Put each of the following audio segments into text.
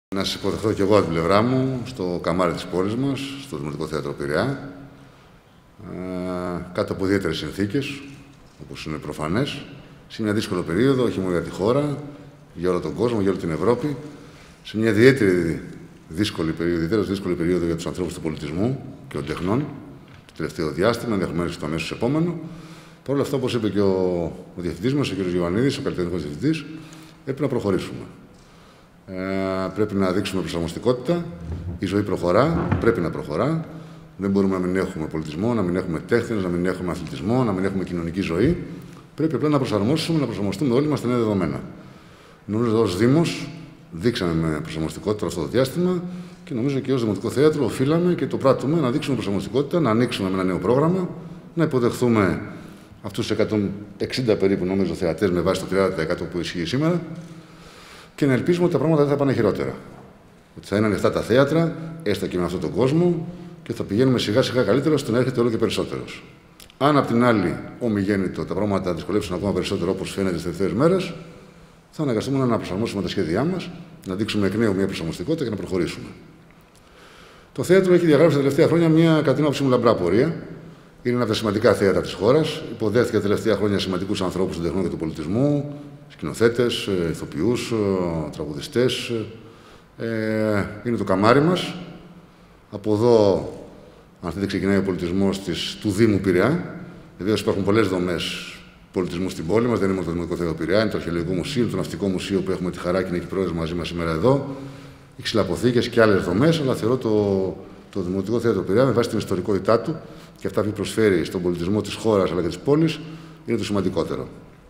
Να σας υποδεχθώ και εγώ από την πλευρά μου στο καμάρι της πόλης μας, στο Δημοτικό Θέατρο Πειραιά, κάτω από ιδιαίτερες συνθήκες, όπως είναι προφανές, σε μια δύσκολη περίοδο, όχι μόνο για τη χώρα, για όλο τον κόσμο, για όλη την Ευρώπη, σε μια ιδιαίτερη δύσκολη περίοδο για τους ανθρώπους του πολιτισμού και των τεχνών, το τελευταίο διάστημα, ενδεχομένως και το αμέσως επόμενο. Παρ' όλα αυτά, όπως είπε και ο διευθυντής μας, ο κ. Γιωαννίδης, ο καλλιτεχνικός διευθυντής, πρέπει να προχωρήσουμε. Πρέπει να δείξουμε προσαρμοστικότητα. Η ζωή προχωρά, πρέπει να προχωρά. Δεν μπορούμε να μην έχουμε πολιτισμό, να μην έχουμε τέχνες, να μην έχουμε αθλητισμό, να μην έχουμε κοινωνική ζωή. Πρέπει απλά να προσαρμοστούμε όλοι μας στα νέα δεδομένα. Νομίζω ότι ως Δήμος δείξαμε με προσαρμοστικότητα αυτό το διάστημα και νομίζω και ως Δημοτικό Θέατρο οφείλαμε και το πράττουμε να δείξουμε προσαρμοστικότητα, να ανοίξουμε με ένα νέο πρόγραμμα, να υποδεχθούμε αυτούς τους 160 περίπου νομίζω θεατές με βάση το 30% που ισχύει σήμερα. Και να ελπίζουμε ότι τα πράγματα δεν θα πάνε χειρότερα. Ότι θα είναι ανοιχτά τα θέατρα, έστω και με αυτόν τον κόσμο, και θα πηγαίνουμε σιγά σιγά καλύτερα ώστε να έρχεται όλο και περισσότερος. Αν απ' την άλλη, ομιγέννητο, τα πράγματα δυσκολεύσουν ακόμα περισσότερο όπως φαίνεται τις τελευταίες μέρες, θα αναγκαστούμε να προσαρμόσουμε τα σχέδιά μας, να δείξουμε εκ νέου μια προσαρμοστικότητα και να προχωρήσουμε. Το θέατρο έχει διαγράψει τα τελευταία χρόνια μια, κατά την άποψή μου, λαμπρά πορεία. Είναι ένα από τα σημαντικά θέατρα της χώρας. Υποδέχθηκε τα τελευταία χρόνια σημαντικούς ανθρώπους των τεχνών και του πολιτισμού, σκηνοθέτες, ηθοποιούς, τραγουδιστές. Είναι το καμάρι μας. Από εδώ, αν θέλετε, ξεκινάει ο πολιτισμός του Δήμου Πειραιά. Βεβαίως υπάρχουν πολλές δομές πολιτισμού στην πόλη μας. Δεν είναι μόνο το Δημοτικό Θέατρο Πειραιά, είναι το Αρχαιολογικό Μουσείο, το Ναυτικό Μουσείο που έχουμε τη χαρά και είναι εκεί πρόεδρος μαζί μας σήμερα εδώ. Οι ξυλαποθήκες και άλλες δομές, αλλά θεωρώ το Δημοτικό Θέατρο Πειραιά με βάση την ιστορικότητά του και αυτά που προσφέρει στον πολιτισμό της χώρας αλλά και της πόλης είναι το σημαντικότερο.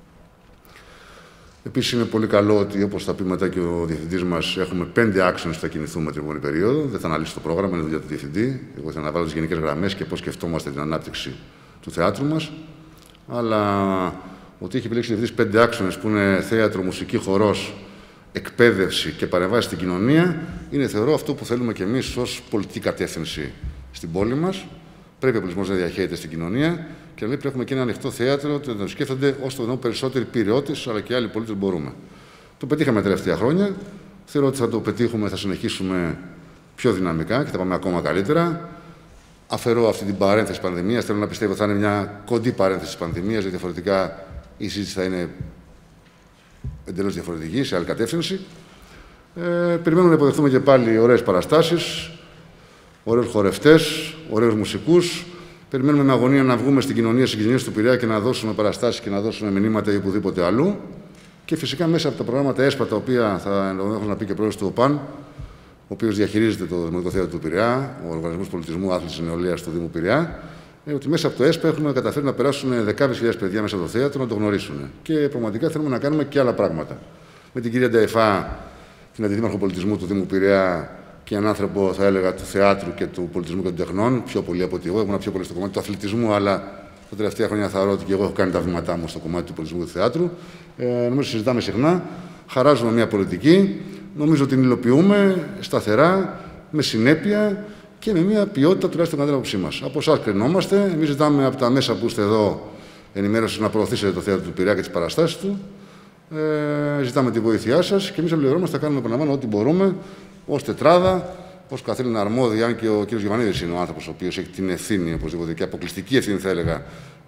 Επίσης, είναι πολύ καλό ότι, όπως θα πει μετά και ο διευθυντής μας, έχουμε 5 άξονες που θα κινηθούμε την επόμενη περίοδο. Δεν θα αναλύσω το πρόγραμμα, είναι δουλειά του διευθυντή. Εγώ θα αναβάλω τις γενικές γραμμές και πώς σκεφτόμαστε την ανάπτυξη του θεάτρου μας. Αλλά ότι έχει επιλέξει ο διευθυντής 5 άξονες που είναι θέατρο, μουσική, χορός, εκπαίδευση και παρεμβάσεις στην κοινωνία, είναι θεωρώ αυτό που θέλουμε κι εμείς ως πολιτική κατεύθυνση στην πόλη μας. Πρέπει ο πολιτισμός να διαχέεται στην κοινωνία και να έχουμε και ένα ανοιχτό θέατρο, να το σκέφτονται όσο το δυνατόν περισσότεροι πειριώτες, αλλά και άλλοι πολίτες μπορούμε. Το πετύχαμε τα τελευταία χρόνια. Θεωρώ ότι θα το πετύχουμε, θα συνεχίσουμε πιο δυναμικά και θα πάμε ακόμα καλύτερα. Αφαιρώ αυτή την παρένθεση πανδημίας. Θέλω να πιστεύω ότι θα είναι μια κοντή παρένθεση πανδημίας, γιατί διαφορετικά η συζήτηση θα είναι εντελώς διαφορετική, σε άλλη κατεύθυνση. Περιμένουμε να υποδεχθούμε και πάλι ωραίες παραστάσεις, ωραίους χορευτές, ωραίους μουσικούς. Περιμένουμε με αγωνία να βγούμε στην κοινωνία, στις κοινωνίες του Πειραιά και να δώσουμε παραστάσεις και να δώσουμε μηνύματα ή οπουδήποτε αλλού. Και φυσικά μέσα από τα προγράμματα ΕΣΠΑ, τα οποία θα ενδεχομένως να πει και πρόεδρος του ΟΠΑΝ, ο οποίος διαχειρίζεται το Δημοτικό Θέατρο του Πειραιά, ο Οργανισμός Πολιτισμού, Άθλησης και Νεολαίας του Δήμου Πειραιά, ότι μέσα από το ΕΣΠΑ έχουμε καταφέρει να περάσουν δεκάδες χιλιάδες παιδιά μέσα από το θέατρο να το γνωρίσουν. Και πραγματικά θέλουμε να κάνουμε και άλλα πράγματα. Με την κυρία Νταϊφά, την Αντιδήμαρχο Πολιτισμού του Δήμου Πειραιά, και έναν άνθρωπο, θα έλεγα, του θεάτρου και του πολιτισμού και των τεχνών, πιο πολύ από ότι εγώ. Ήμουν πιο πολύ στο κομμάτι του αθλητισμού, αλλά τα τελευταία χρόνια θεωρώ ότι και εγώ έχω κάνει τα βήματά μου στο κομμάτι του πολιτισμού και του θεάτρου. Νομίζω συζητάμε συχνά, χαράζουμε μια πολιτική, νομίζω ότι την υλοποιούμε σταθερά, με συνέπεια και με μια ποιότητα τουλάχιστον κατά την άποψή μας. Από εσάς κρινόμαστε. Εμείς ζητάμε από τα μέσα που είστε εδώ ενημέρωση να προωθήσετε το θέατρο του Πειραιά και τις παραστάσεις του. Ζητάμε τη βοήθειά σας και εμείς από πλευρά μας θα κάνουμε, επαναλαμβάνω, ό,τι μπορούμε ως τετράδα, ως καθήλυνα αρμόδια, αν και ο κ. Γιωαννίδης είναι ο άνθρωπος ο οποίος έχει την ευθύνη, οπωσδήποτε, και αποκλειστική ευθύνη, θα έλεγα,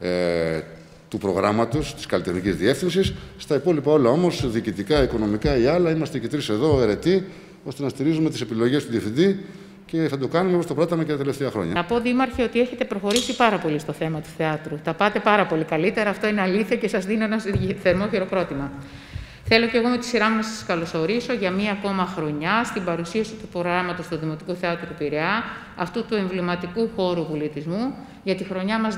του προγράμματος, της καλλιτεχνικής διεύθυνσης. Στα υπόλοιπα όλα όμως, διοικητικά, οικονομικά ή άλλα, είμαστε και τρεις εδώ αιρετοί, ώστε να στηρίζουμε τις επιλογές του διευθυντή και θα το κάνουμε όπως το πράτταμε και τα τελευταία χρόνια. Να πω, Δήμαρχε, ότι έχετε προχωρήσει πάρα πολύ στο θέμα του θεάτρου. Τα πάτε πάρα πολύ καλύτερα, αυτό είναι αλήθεια και σας δίνω ένα θερμό χειροκρότημα. Θέλω και εγώ με τη σειρά μου να σας καλωσορίσω για μία ακόμα χρονιά στην παρουσίαση του προγράμματος του Δημοτικού Θέατρου του Πειραιά, αυτού του εμβληματικού χώρου πολιτισμού για τη χρονιά μας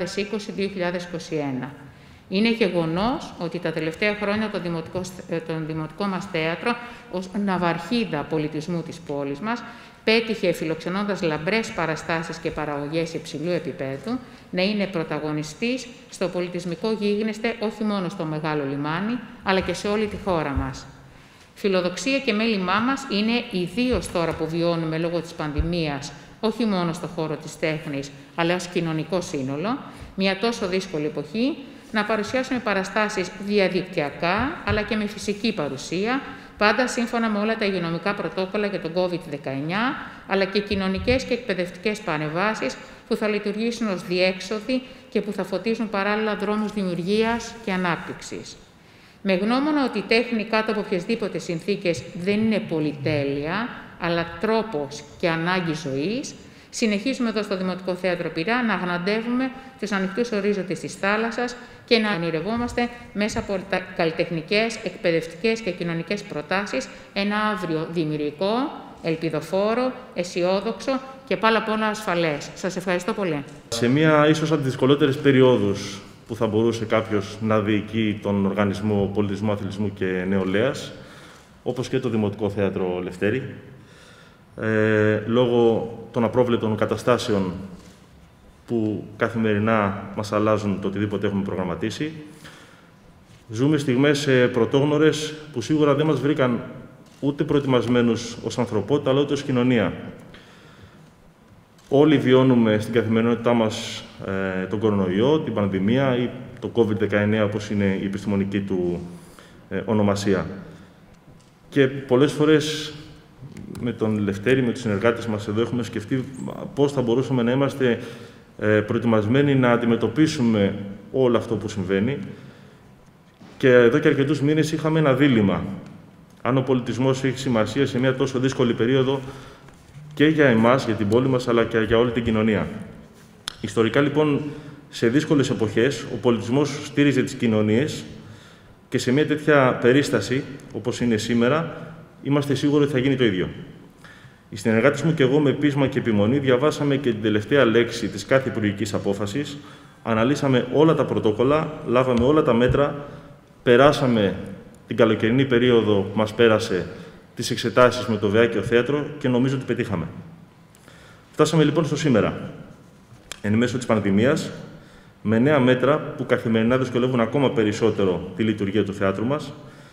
2020-2021. Είναι γεγονός ότι τα τελευταία χρόνια το δημοτικό μας θέατρο, ως ναυαρχίδα πολιτισμού της πόλης μας, πέτυχε, φιλοξενώντας λαμπρές παραστάσεις και παραγωγές υψηλού επίπεδου, να είναι πρωταγωνιστής στο πολιτισμικό γίγνεσθε όχι μόνο στο Μεγάλο Λιμάνι, αλλά και σε όλη τη χώρα μας. Φιλοδοξία και μέλημά μας είναι, ιδίως τώρα που βιώνουμε λόγω της πανδημίας, όχι μόνο στο χώρο της τέχνης, αλλά ως κοινωνικό σύνολο, μια τόσο δύσκολη εποχή, να παρουσιάσουμε παραστάσεις διαδικτυακά, αλλά και με φυσική παρουσία, πάντα σύμφωνα με όλα τα υγειονομικά πρωτόκολλα για τον COVID-19, αλλά και κοινωνικές και εκπαιδευτικές παρεμβάσεις που θα λειτουργήσουν ως διέξοδοι και που θα φωτίζουν παράλληλα δρόμους δημιουργίας και ανάπτυξης. Με γνώμονα ότι η τέχνη κάτω από οποιασδήποτε συνθήκες δεν είναι πολυτέλεια, αλλά τρόπος και ανάγκη ζωής, συνεχίζουμε εδώ στο Δημοτικό Θέατρο Πειραιά να αγναντεύουμε τους ανοιχτούς ορίζοντες της θάλασσας και να ονειρευόμαστε μέσα από τα καλλιτεχνικές, εκπαιδευτικές και κοινωνικές προτάσεις ένα αύριο δημιουργικό, ελπιδοφόρο, αισιόδοξο και πάνω απ' όλα ασφαλές. Σας ευχαριστώ πολύ. Σε μία ίσως από τις δυσκολότερες περιόδους που θα μπορούσε κάποιος να διοικεί τον Οργανισμό Πολιτισμού, Αθλητισμού και Νεολαίας, όπως και το Δημοτικό Θέατρο Λευτέρη, λόγω των απρόβλεπτων καταστάσεων που καθημερινά μας αλλάζουν το οτιδήποτε έχουμε προγραμματίσει. Ζούμε στιγμές πρωτόγνωρες που σίγουρα δεν μας βρήκαν ούτε προετοιμασμένους ως ανθρωπότητα, αλλά ούτε ως κοινωνία. Όλοι βιώνουμε στην καθημερινότητά μας τον κορονοϊό, την πανδημία ή το COVID-19, όπως είναι η επιστημονική του ονομασία. Και πολλές φορές με τον Λευτέρη, με τους συνεργάτες μας εδώ, έχουμε σκεφτεί πώς θα μπορούσαμε να είμαστε προετοιμασμένοι να αντιμετωπίσουμε όλο αυτό που συμβαίνει. Και εδώ και αρκετούς μήνες είχαμε ένα δίλημμα. Αν ο πολιτισμός έχει σημασία σε μια τόσο δύσκολη περίοδο και για εμάς, για την πόλη μας, αλλά και για όλη την κοινωνία. Ιστορικά, λοιπόν, σε δύσκολες εποχές, ο πολιτισμός στήριζε τις κοινωνίες και σε μια τέτοια περίσταση, όπως είναι σήμερα, είμαστε σίγουροι ότι θα γίνει το ίδιο. Οι συνεργάτες μου και εγώ, με πείσμα και επιμονή, διαβάσαμε και την τελευταία λέξη της κάθε υπουργικής απόφασης, αναλύσαμε όλα τα πρωτόκολλα, λάβαμε όλα τα μέτρα, περάσαμε την καλοκαιρινή περίοδο που μας πέρασε, τις εξετάσεις με το ΒΕΑ και το θέατρο και νομίζω ότι πετύχαμε. Φτάσαμε λοιπόν στο σήμερα, εν μέσω της πανδημίας, με νέα μέτρα που καθημερινά δυσκολεύουν ακόμα περισσότερο τη λειτουργία του θεάτρου μας.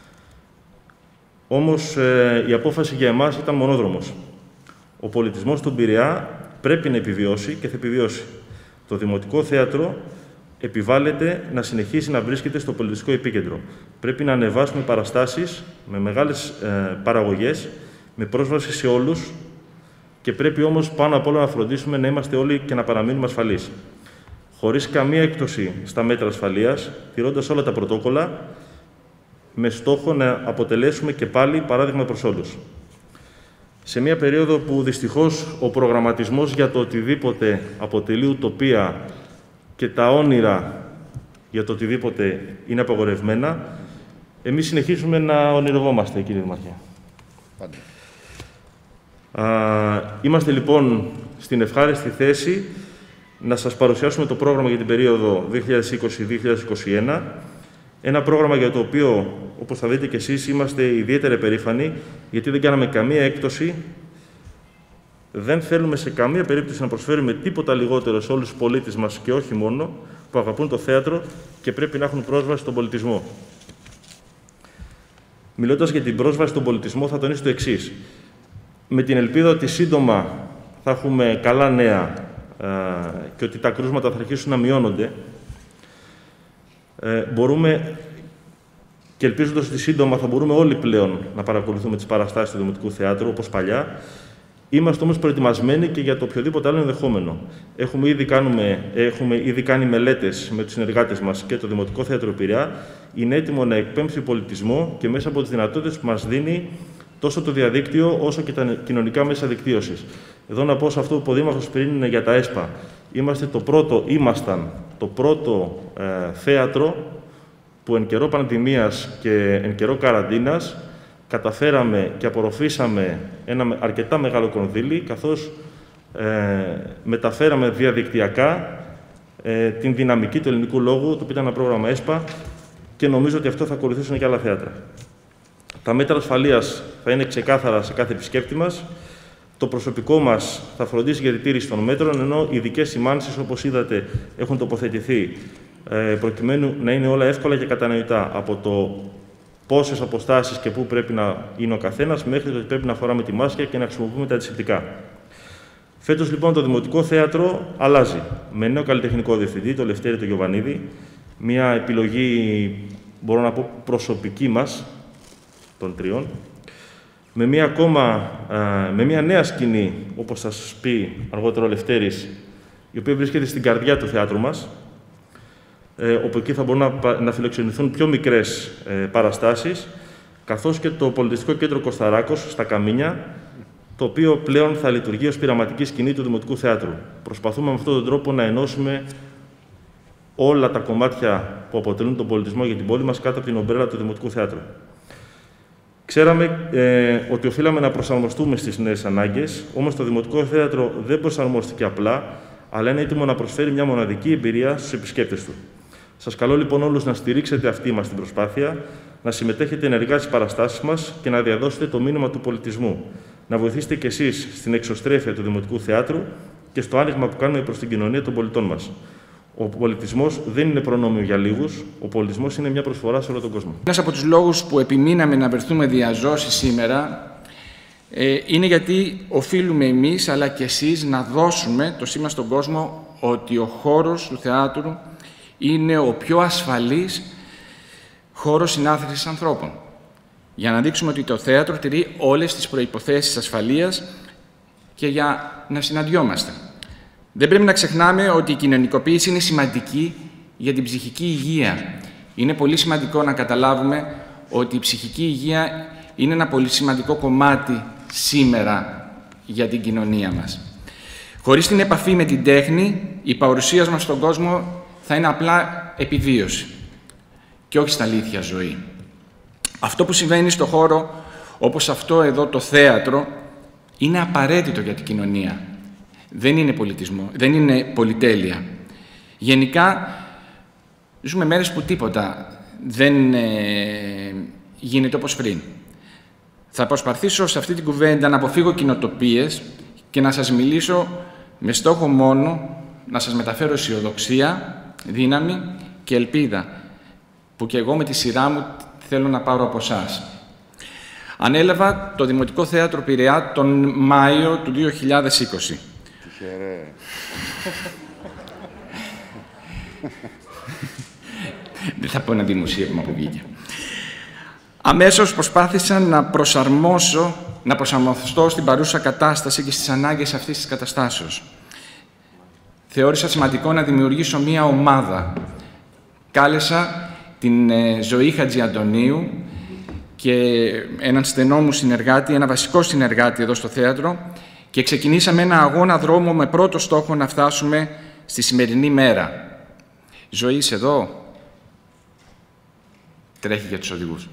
Όμως η απόφαση για εμάς ήταν μονόδρομος. Ο πολιτισμός στον Πειραιά πρέπει να επιβιώσει και θα επιβιώσει. Το Δημοτικό Θέατρο επιβάλλεται να συνεχίσει να βρίσκεται στο πολιτιστικό επίκεντρο. Πρέπει να ανεβάσουμε παραστάσεις με μεγάλες παραγωγές, με πρόσβαση σε όλους και πρέπει όμως πάνω απ' όλα να φροντίσουμε να είμαστε όλοι και να παραμείνουμε ασφαλείς. Χωρίς καμία έκπτωση στα μέτρα ασφαλείας, τηρώντας όλα τα πρωτόκολλα, με στόχο να αποτελέσουμε και πάλι παράδειγμα προς όλους. Σε μια περίοδο που δυστυχώς ο προγραμματισμός για το οτιδήποτε αποτελεί ουτοπία και τα όνειρα για το οτιδήποτε είναι απαγορευμένα, εμείς συνεχίζουμε να ονειρευόμαστε, κύριε Δημαρχέ. Είμαστε λοιπόν στην ευχάριστη θέση να σας παρουσιάσουμε το πρόγραμμα για την περίοδο 2020-2021, ένα πρόγραμμα για το οποίο, όπως θα δείτε και εσείς, είμαστε ιδιαίτερα περήφανοι, γιατί δεν κάναμε καμία έκπτωση, δεν θέλουμε σε καμία περίπτωση να προσφέρουμε τίποτα λιγότερο σε όλους τους πολίτες μας και όχι μόνο, που αγαπούν το θέατρο και πρέπει να έχουν πρόσβαση στον πολιτισμό. Μιλώντας για την πρόσβαση στον πολιτισμό, θα τονίσω το εξής. Με την ελπίδα ότι σύντομα θα έχουμε καλά νέα και ότι τα κρούσματα θα αρχίσουν να μειώνονται, μπορούμε και ελπίζοντας ότι σύντομα θα μπορούμε όλοι πλέον να παρακολουθούμε τις παραστάσεις του Δημοτικού Θεάτρου όπως παλιά. Είμαστε όμως προετοιμασμένοι και για το οποιοδήποτε άλλο ενδεχόμενο. Έχουμε ήδη κάνει μελέτες με τους συνεργάτες μας και το Δημοτικό Θέατρο Πειραιά. Είναι έτοιμο να εκπέμψει πολιτισμό και μέσα από τις δυνατότητες που μας δίνει τόσο το διαδίκτυο όσο και τα κοινωνικά μέσα δικτύωσης. Εδώ να πω σε αυτό που ο Δήμαρχος πριν είναι για τα ΕΣΠΑ. Ήμασταν το πρώτο θέατρο που εν καιρό πανδημίας και εν καιρό καραντίνας καταφέραμε και απορροφήσαμε ένα αρκετά μεγάλο κονδύλι, καθώς μεταφέραμε διαδικτυακά την δυναμική του ελληνικού λόγου, το οποίο ήταν ένα πρόγραμμα ΕΣΠΑ, και νομίζω ότι αυτό θα ακολουθήσουν και άλλα θέατρα. Τα μέτρα ασφαλείας θα είναι ξεκάθαρα σε κάθε επισκέπτη μας. Το προσωπικό μας θα φροντίσει για τη τήρηση των μέτρων, ενώ ειδικές σημάνσεις, όπως είδατε, έχουν τοποθετηθεί, προκειμένου να είναι όλα εύκολα και κατανοητά, από το πόσες αποστάσεις και πού πρέπει να είναι ο καθένας, μέχρι το ότι πρέπει να φοράμε τη μάσκα και να χρησιμοποιούμε τα αντισηπτικά. Φέτος, λοιπόν, το Δημοτικό Θέατρο αλλάζει. Με νέο καλλιτεχνικό διευθυντή, το Λευτέρη το Γιωβανίδη, μια επιλογή, μπορώ να πω, προσωπική μας, των τριών, με μια νέα σκηνή, όπως θα σας πει αργότερα ο Λευτέρης, η οποία βρίσκεται στην καρδιά του θεάτρου μας, όπου εκεί θα μπορούν να φιλοξενηθούν πιο μικρές παραστάσεις, καθώς και το Πολιτιστικό Κέντρο Κοσταράκος στα Καμίνια, το οποίο πλέον θα λειτουργεί ως πειραματική σκηνή του Δημοτικού Θεάτρου. Προσπαθούμε με αυτόν τον τρόπο να ενώσουμε όλα τα κομμάτια που αποτελούν τον πολιτισμό για την πόλη μας κάτω από την ομπρέλα του Δημοτικού Θεάτρου. Ξέραμε ότι οφείλαμε να προσαρμοστούμε στις νέες ανάγκες, όμως το Δημοτικό Θέατρο δεν προσαρμόστηκε απλά, αλλά είναι έτοιμο να προσφέρει μια μοναδική εμπειρία στους επισκέπτες του. Σας καλώ λοιπόν όλους να στηρίξετε αυτή μας την προσπάθεια, να συμμετέχετε ενεργά στις παραστάσεις μας και να διαδώσετε το μήνυμα του πολιτισμού. Να βοηθήσετε κι εσείς στην εξωστρέφεια του Δημοτικού Θεάτρου και στο άνοιγμα που κάνουμε προς την κοινωνία των πολιτών μας. Ο πολιτισμός δεν είναι προνόμιο για λίγους, ο πολιτισμός είναι μια προσφορά σε όλο τον κόσμο. Ένας από τους λόγους που επιμείναμε να βρεθούμε διαζώσει σήμερα είναι γιατί οφείλουμε εμείς αλλά και εσείς να δώσουμε το σήμα στον κόσμο ότι ο χώρος του θεάτρου είναι ο πιο ασφαλής χώρος συνάθρησης ανθρώπων. Για να δείξουμε ότι το θέατρο τηρεί όλες τις προϋποθέσεις ασφαλείας και για να συναντιόμαστε. Δεν πρέπει να ξεχνάμε ότι η κοινωνικοποίηση είναι σημαντική για την ψυχική υγεία. Είναι πολύ σημαντικό να καταλάβουμε ότι η ψυχική υγεία είναι ένα πολύ σημαντικό κομμάτι σήμερα για την κοινωνία μας. Χωρίς την επαφή με την τέχνη, η παρουσία μας στον κόσμο θα είναι απλά επιβίωση και όχι στα αλήθεια ζωή. Αυτό που συμβαίνει στο χώρο, όπως αυτό εδώ το θέατρο, είναι απαραίτητο για την κοινωνία. Δεν είναι πολιτισμό, δεν είναι πολυτέλεια. Γενικά, ζούμε μέρες που τίποτα δεν γίνεται όπως πριν. Θα προσπαθήσω σε αυτή την κουβέντα να αποφύγω κοινοτοπίες και να σας μιλήσω με στόχο μόνο να σας μεταφέρω αισιοδοξία, δύναμη και ελπίδα, που και εγώ με τη σειρά μου θέλω να πάρω από εσάς. Ανέλαβα το Δημοτικό Θέατρο Πειραιά τον Μάιο του 2020. Τυχερέ. Δεν θα πω ένα δημοσίευμα που βγήκε. Αμέσως προσπάθησα να προσαρμοστώ στην παρούσα κατάσταση και στις ανάγκες αυτής της καταστάσεως. Θεώρησα σημαντικό να δημιουργήσω μία ομάδα. Κάλεσα την Ζωή Χατζιαντονίου και έναν στενό μου συνεργάτη, ένα βασικό συνεργάτη εδώ στο θέατρο και ξεκινήσαμε ένα αγώνα δρόμο με πρώτο στόχο να φτάσουμε στη σημερινή μέρα. Ζωή, είσαι εδώ? Τρέχει για τους οδηγούς.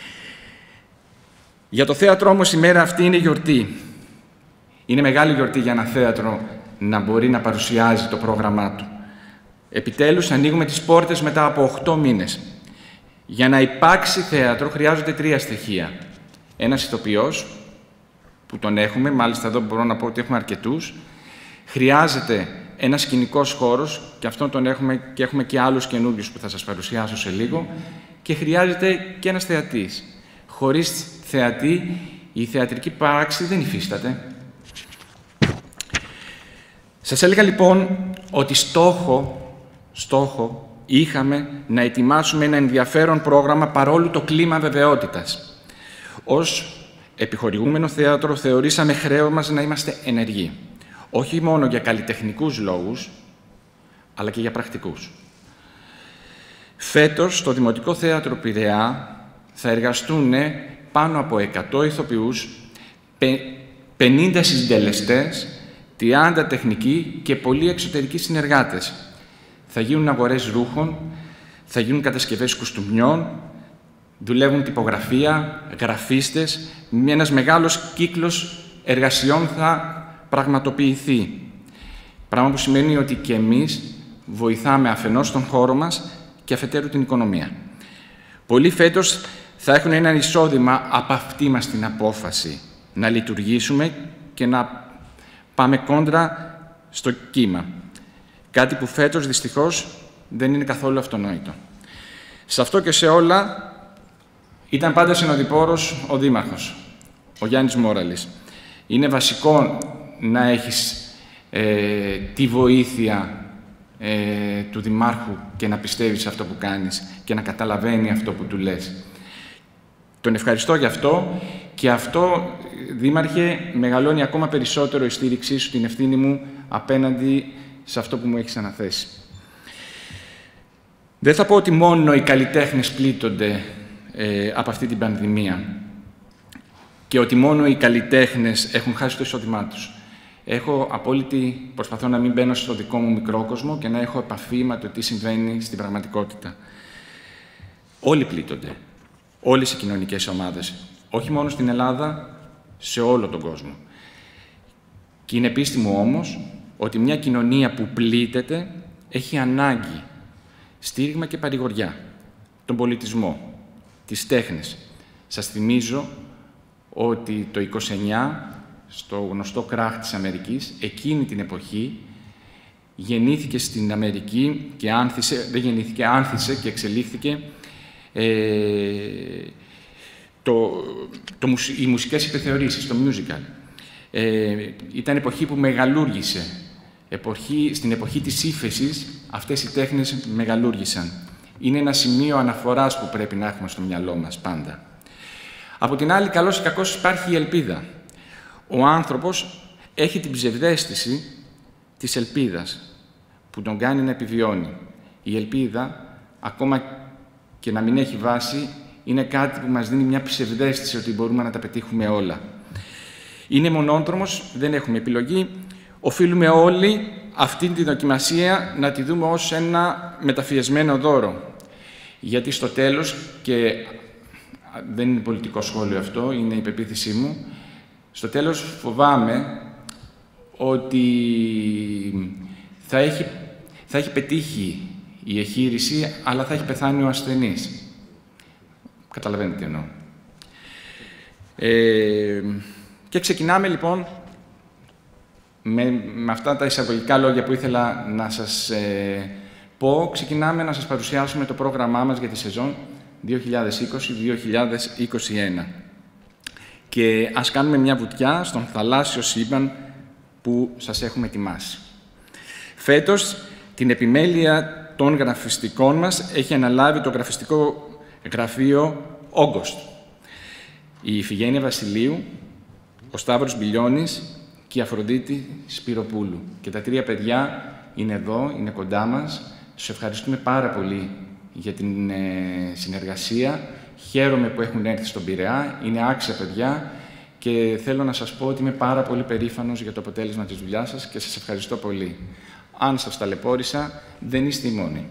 Για το θέατρο όμως η μέρα αυτή είναι γιορτή. Είναι μεγάλη γιορτή για ένα θέατρο να μπορεί να παρουσιάζει το πρόγραμμά του. Επιτέλους ανοίγουμε τις πόρτες μετά από 8 μήνες. Για να υπάρξει θέατρο χρειάζονται 3 στοιχεία. Ένας ηθοποιός, που τον έχουμε, μάλιστα εδώ μπορώ να πω ότι έχουμε αρκετούς. Χρειάζεται ένας σκηνικός χώρος, και αυτόν τον έχουμε και έχουμε και άλλους καινούριους που θα σας παρουσιάσω σε λίγο. Και χρειάζεται και ένας θεατής. Χωρίς θεατή, η θεατρική πράξη δεν υφίσταται. Σας έλεγα λοιπόν ότι στόχο είχαμε να ετοιμάσουμε ένα ενδιαφέρον πρόγραμμα παρόλο το κλίμα βεβαιότητας. Ως επιχορηγούμενο θέατρο θεωρήσαμε χρέο μας να είμαστε ενεργοί. Όχι μόνο για καλλιτεχνικούς λόγους, αλλά και για πρακτικούς. Φέτος, στο Δημοτικό Θέατρο Πειραιά θα εργαστούν πάνω από 100 ηθοποιούς, 50 συντελεστές, 30 τεχνικοί και πολλοί εξωτερικοί συνεργάτες. Θα γίνουν αγορές ρούχων, θα γίνουν κατασκευές κουστούμιών, δουλεύουν τυπογραφία, γραφίστες, ένας μεγάλος κύκλος εργασιών θα πραγματοποιηθεί. Πράγμα που σημαίνει ότι και εμείς βοηθάμε αφενός τον χώρο μας και αφετέρου την οικονομία. Πολλοί φέτος θα έχουν ένα εισόδημα από αυτή μας την απόφαση να λειτουργήσουμε και να πάμε κόντρα στο κύμα. Κάτι που φέτος δυστυχώς δεν είναι καθόλου αυτονόητο. Σε αυτό και σε όλα ήταν πάντα συνοδοιπόρος ο Δήμαρχος, ο Γιάννης Μόραλης. Είναι βασικό να έχεις τη βοήθεια του Δημάρχου και να πιστεύεις αυτό που κάνεις και να καταλαβαίνει αυτό που του λες. Τον ευχαριστώ γι' αυτό Και αυτό, Δήμαρχε, μεγαλώνει ακόμα περισσότερο η στήριξή σου, την ευθύνη μου απέναντι σε αυτό που μου έχεις αναθέσει. Δεν θα πω ότι μόνο οι καλλιτέχνες πλήττονται από αυτή την πανδημία και ότι μόνο οι καλλιτέχνες έχουν χάσει το εισόδημά τους. Προσπαθώ να μην μπαίνω στο δικό μου μικρό κόσμο και να έχω επαφή με το τι συμβαίνει στην πραγματικότητα. Όλοι πλήττονται. Όλες οι κοινωνικές ομάδες. Όχι μόνο στην Ελλάδα, σε όλο τον κόσμο. Και είναι πίστη μου όμως ότι μια κοινωνία που πλήττεται έχει ανάγκη στήριγμα και παρηγοριά, τον πολιτισμό, τις τέχνες. Σας θυμίζω ότι το 1929, στο γνωστό κράχ της Αμερικής, εκείνη την εποχή γεννήθηκε στην Αμερική και άνθησε και εξελίχθηκε οι μουσικές επιθεωρήσεις, το musical. Ήταν εποχή που μεγαλούργησε. Στην εποχή της ύφεσης, αυτές οι τέχνες μεγαλούργησαν. Είναι ένα σημείο αναφοράς που πρέπει να έχουμε στο μυαλό μας πάντα. Από την άλλη, καλώς ή κακώς, υπάρχει η ελπίδα. Ο άνθρωπος έχει την ψευδαίσθηση της ελπίδας που τον κάνει να επιβιώνει. Η ελπίδα, ακόμα και να μην έχει βάση, είναι κάτι που μας δίνει μια ψευδαίσθηση ότι μπορούμε να τα πετύχουμε όλα. Είναι μονόδρομος, δεν έχουμε επιλογή. Οφείλουμε όλοι αυτή τη δοκιμασία να τη δούμε ως ένα μεταφιεσμένο δώρο. Γιατί στο τέλος, και δεν είναι πολιτικό σχόλιο αυτό, είναι η πεποίθησή μου, στο τέλος φοβάμαι ότι θα έχει πετύχει η εγχείρηση, αλλά θα έχει πεθάνει ο ασθενής. Καταλαβαίνετε τι εννοώ. Και ξεκινάμε λοιπόν με αυτά τα εισαγωγικά λόγια που ήθελα να σας πω. Ξεκινάμε να σας παρουσιάσουμε το πρόγραμμά μας για τη σεζόν 2020-2021. Και ας κάνουμε μια βουτιά στον θαλάσσιο σύμπαν που σας έχουμε ετοιμάσει. Φέτος, την επιμέλεια των γραφιστικών μας έχει αναλάβει το γραφιστικό γραφείο Όγκοστ. Η Ιφηγένεια Βασιλείου, ο Σταύρος Μπιλιώνης και η Αφροδίτη Σπυροπούλου. Και τα τρία παιδιά είναι εδώ, είναι κοντά μας. Τους ευχαριστούμε πάρα πολύ για την συνεργασία. Χαίρομαι που έχουν έρθει στον Πειραιά. Είναι άξια παιδιά και θέλω να σας πω ότι είμαι πάρα πολύ περήφανος για το αποτέλεσμα της δουλειάς σας και σας ευχαριστώ πολύ. Αν σας ταλαιπώρησα, δεν είστε οι μόνοι.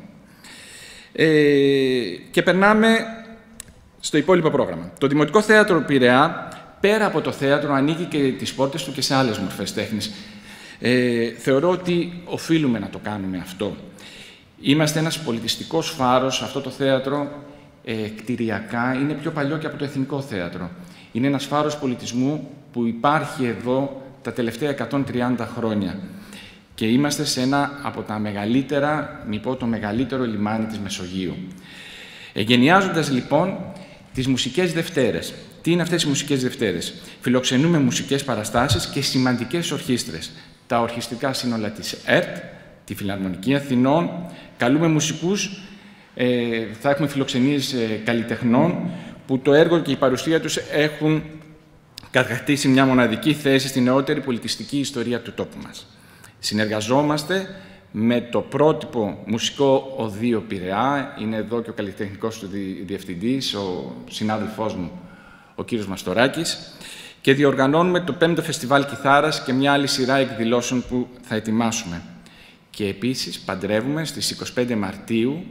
Και περνάμε στο υπόλοιπο πρόγραμμα. Το Δημοτικό Θέατρο Πειραιά, πέρα από το θέατρο, ανοίγει και τις πόρτες του και σε άλλες μορφές τέχνης. Θεωρώ ότι οφείλουμε να το κάνουμε αυτό. Είμαστε ένας πολιτιστικός φάρος. Αυτό το θέατρο κτηριακά είναι πιο παλιό και από το Εθνικό Θέατρο. Είναι ένας φάρος πολιτισμού που υπάρχει εδώ τα τελευταία 130 χρόνια. Και είμαστε σε ένα από τα μεγαλύτερα, μη πω το μεγαλύτερο λιμάνι της Μεσογείου. Εγκαινιάζοντας λοιπόν τις Μουσικές Δευτέρες. Τι είναι αυτές οι Μουσικές Δευτέρες? Φιλοξενούμε μουσικές παραστάσεις και σημαντικές ορχήστρες. Τα ορχιστρικά σύνολα της ΕΡΤ, τη Φιλαρμονική Αθηνών. Καλούμε μουσικούς, θα έχουμε φιλοξενίες καλλιτεχνών, που το έργο και η παρουσία τους έχουν κατακτήσει μια μοναδική θέση στην νεότερη πολιτιστική ιστορία του τόπου μας. Συνεργαζόμαστε με το πρότυπο Μουσικό Οδείο Πειραιά. Είναι εδώ και ο καλλιτεχνικός του διευθυντής, ο συνάδελφός μου, ο κύριος Μαστοράκης. Και διοργανώνουμε το 5ο Φεστιβάλ Κιθάρας και μια άλλη σειρά εκδηλώσεων που θα ετοιμάσουμε. Και επίσης παντρεύουμε στις 25 Μαρτίου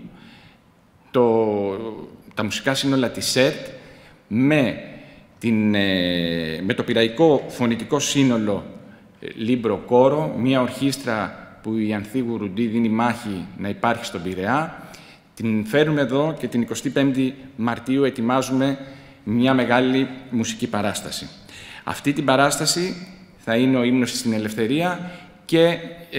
τα μουσικά σύνολα της ΕΡΤ με το Πειραϊκό Φωνητικό Σύνολο Λίμπρο Κόρο, μια ορχήστρα που η Ανθή Γουρουντή δίνει μάχη να υπάρχει στον Πειραιά. Την φέρνουμε εδώ και την 25η Μαρτίου ετοιμάζουμε μια μεγάλη μουσική παράσταση. Αυτή την παράσταση θα είναι ο ύμνος στην Ελευθερία και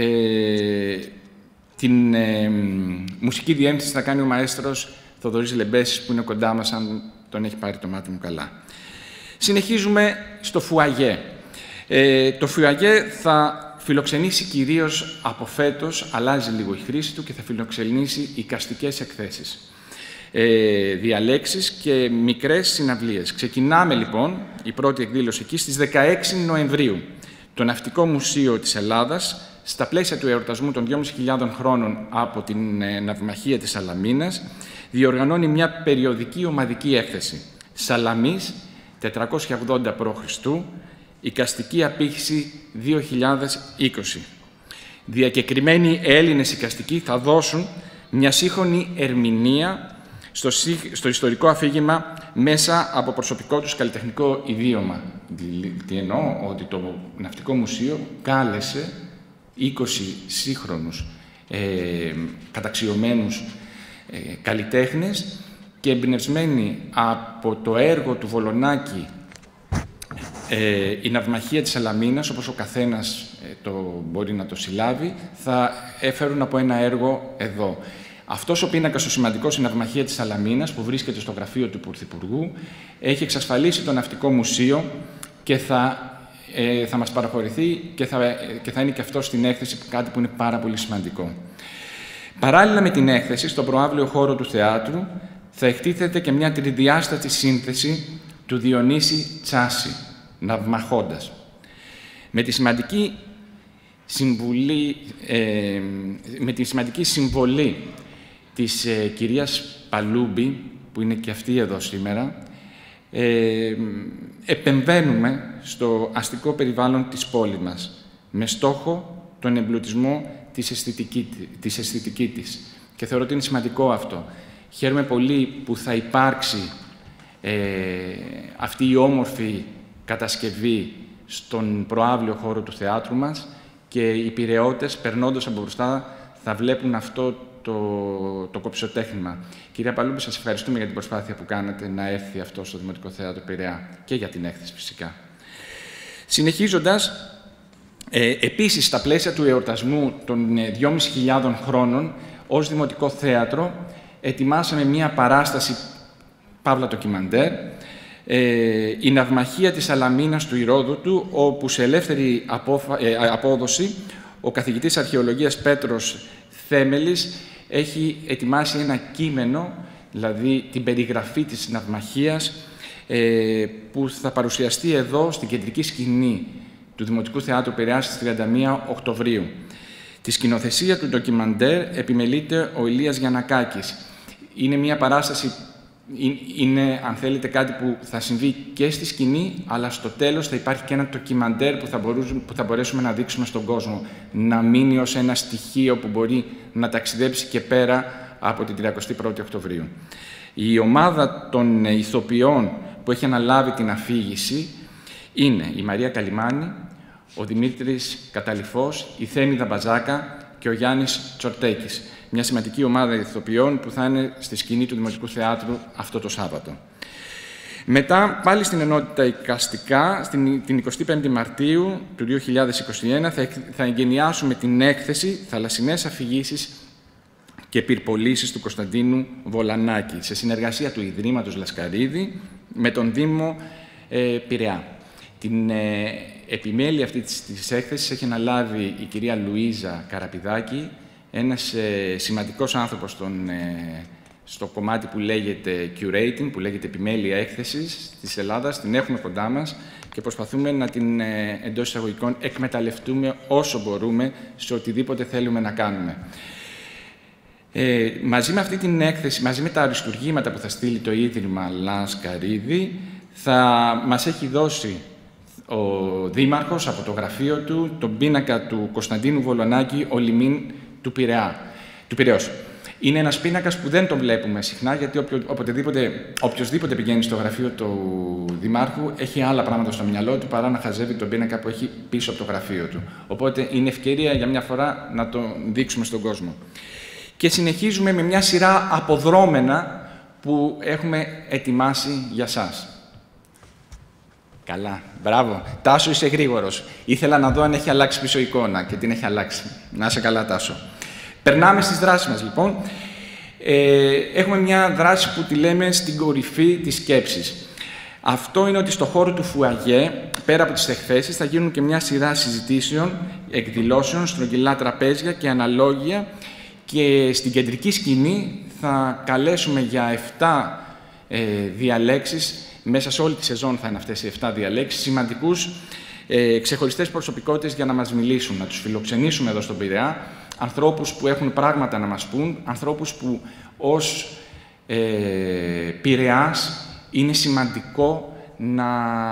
την μουσική διεύθυνση θα κάνει ο μαέστρος Θοδωρής Λεμπέσης, που είναι κοντά μας, αν τον έχει πάρει το μάτι μου καλά. Συνεχίζουμε στο Φουαγέ. Το Φουαγέ θα φιλοξενήσει κυρίως από φέτος, αλλάζει λίγο η χρήση του και θα φιλοξενήσει εικαστικές εκθέσεις. διαλέξεις και μικρές συναυλίες. Ξεκινάμε λοιπόν η πρώτη εκδήλωση εκεί στις 16 Νοεμβρίου. Το Ναυτικό Μουσείο της Ελλάδας, στα πλαίσια του εορτασμού των 2.500 χρόνων από την Ναυμαχία της Σαλαμίνας, διοργανώνει μια περιοδική ομαδική έκθεση. Σαλαμής, 480 π.Χ., Οικαστική Απήχηση 2020. Διακεκριμένοι Έλληνες οικαστικοί θα δώσουν μια σύγχρονη ερμηνεία στο ιστορικό αφήγημα μέσα από προσωπικό τους καλλιτεχνικό ιδίωμα. Τι εννοώ? Ότι το Ναυτικό Μουσείο κάλεσε 20 σύγχρονους καταξιωμένους καλλιτέχνες και εμπνευσμένοι από το έργο του Βολονάκη η Ναυμαχία της Σαλαμίνας, όπως ο καθένας μπορεί να το συλλάβει, θα έφερουν από ένα έργο εδώ. Αυτός ο πίνακας, ο σημαντικός, η Ναυμαχία της Σαλαμίνας, που βρίσκεται στο γραφείο του Πρωθυπουργού, έχει εξασφαλίσει το Ναυτικό Μουσείο και θα μας παραχωρηθεί και θα είναι και αυτό στην έκθεση, κάτι που είναι πάρα πολύ σημαντικό. Παράλληλα με την έκθεση, στον προαύλιο χώρο του θεάτρου, θα εκτίθεται και μια τριδιάστατη σύνθεση του Διονύση Τσάση, ναυμαχώντας. Με τη σημαντική συμβολή της κυρίας Παλούμπη, που είναι και αυτή εδώ σήμερα, επεμβαίνουμε στο αστικό περιβάλλον της πόλης μας, με στόχο τον εμπλουτισμό της αισθητική της. Και θεωρώ ότι είναι σημαντικό αυτό. Χαίρομαι πολύ που θα υπάρξει αυτή η όμορφη κατασκευή στον προαύλιο χώρο του θεάτρου μας και οι πειραιώτες, περνώντας από μπροστά, θα βλέπουν αυτό το κοψιοτέχνημα. Κυρία Παλούμπη, σας ευχαριστούμε για την προσπάθεια που κάνατε να έρθει αυτό στο Δημοτικό Θέατρο Πειραιά και για την έκθεση φυσικά. Συνεχίζοντας, επίσης στα πλαίσια του εορτασμού των 2.500 χρόνων, ως Δημοτικό Θέατρο ετοιμάσαμε μία παράσταση παύλα ντοκιμαντέρ, η Ναυμαχία της Σαλαμίνας του Ηρόδοτου, όπου σε ελεύθερη απόδοση ο καθηγητής αρχαιολογίας Πέτρος Θέμελης έχει ετοιμάσει ένα κείμενο, δηλαδή την περιγραφή της ναυμαχίας, που θα παρουσιαστεί εδώ στην κεντρική σκηνή του Δημοτικού Θεάτρου Πειραιάς στις 31 Οκτωβρίου. Τη σκηνοθεσία του ντοκιμαντέρ επιμελείται ο Ηλίας Γιαννακάκης. Είναι μια παράσταση, είναι, αν θέλετε, κάτι που θα συμβεί και στη σκηνή, αλλά στο τέλος θα υπάρχει και ένα ντοκιμαντέρ που θα μπορέσουμε να δείξουμε στον κόσμο, να μείνει ως ένα στοιχείο που μπορεί να ταξιδέψει και πέρα από την 31η Οκτωβρίου. Η ομάδα των ηθοποιών που έχει αναλάβει την αφήγηση είναι η Μαρία Καλιμάνη, ο Δημήτρης Καταλυφός, η Θέμη Μπαζάκα και ο Γιάννης Τσορτέκης. Μια σημαντική ομάδα ηθοποιών που θα είναι στη σκηνή του Δημοτικού Θεάτρου αυτό το Σάββατο. Μετά, πάλι στην ενότητα Οικαστικά, την 25η Μαρτίου του 2021, θα εγκαινιάσουμε την έκθεση «Θαλασσινές αφηγήσεις και πυρπολίσεις» του Κωνσταντίνου Βολανάκη, σε συνεργασία του Ιδρύματος Λασκαρίδη με τον Δήμο Πειραιά. Την επιμέλεια αυτή της έκθεσης έχει αναλάβει η κυρία Λουίζα Καραπηδάκη, ένας σημαντικός άνθρωπος στο κομμάτι που λέγεται curating, που λέγεται επιμέλεια έκθεσης της Ελλάδας. Την έχουμε κοντά μας και προσπαθούμε να την, εντός εισαγωγικών, εκμεταλλευτούμε όσο μπορούμε σε οτιδήποτε θέλουμε να κάνουμε. Μαζί με αυτή την έκθεση, μαζί με τα αριστουργήματα που θα στείλει το Ίδρυμα Λασκαρίδη, θα μας έχει δώσει ο Δήμαρχος από το γραφείο του τον πίνακα του Κωνσταντίνου Βολονάκη, ο Λιμίν του Πειραιώς. Είναι ένας πίνακας που δεν τον βλέπουμε συχνά, γιατί οποιοσδήποτε πηγαίνει στο γραφείο του Δημάρχου έχει άλλα πράγματα στο μυαλό του παρά να χαζεύει τον πίνακα που έχει πίσω από το γραφείο του. Οπότε είναι ευκαιρία για μια φορά να τον δείξουμε στον κόσμο. Και συνεχίζουμε με μια σειρά αποδρόμενα που έχουμε ετοιμάσει για σας. Καλά, μπράβο. Τάσο, είσαι γρήγορος. Ήθελα να δω αν έχει αλλάξει πίσω η εικόνα και την έχει αλλάξει. Να είσαι καλά, Τάσο. Περνάμε στις δράσεις μας, λοιπόν. Έχουμε μια δράση που τη λέμε στην κορυφή της σκέψης. Αυτό είναι ότι στο χώρο του Φουαγέ, πέρα από τις εκθέσεις, θα γίνουν και μια σειρά συζητήσεων, εκδηλώσεων, στρογγυλά τραπέζια και αναλόγια, και στην κεντρική σκηνή θα καλέσουμε για 7 διαλέξεις, μέσα σε όλη τη σεζόν θα είναι αυτές οι 7 διαλέξεις, σημαντικούς ξεχωριστές προσωπικότητες για να μας μιλήσουν, να τους φιλοξενήσουμε εδώ στον Πειραιά, ανθρώπους που έχουν πράγματα να μας πούν, ανθρώπους που ως Πειραιάς είναι σημαντικό να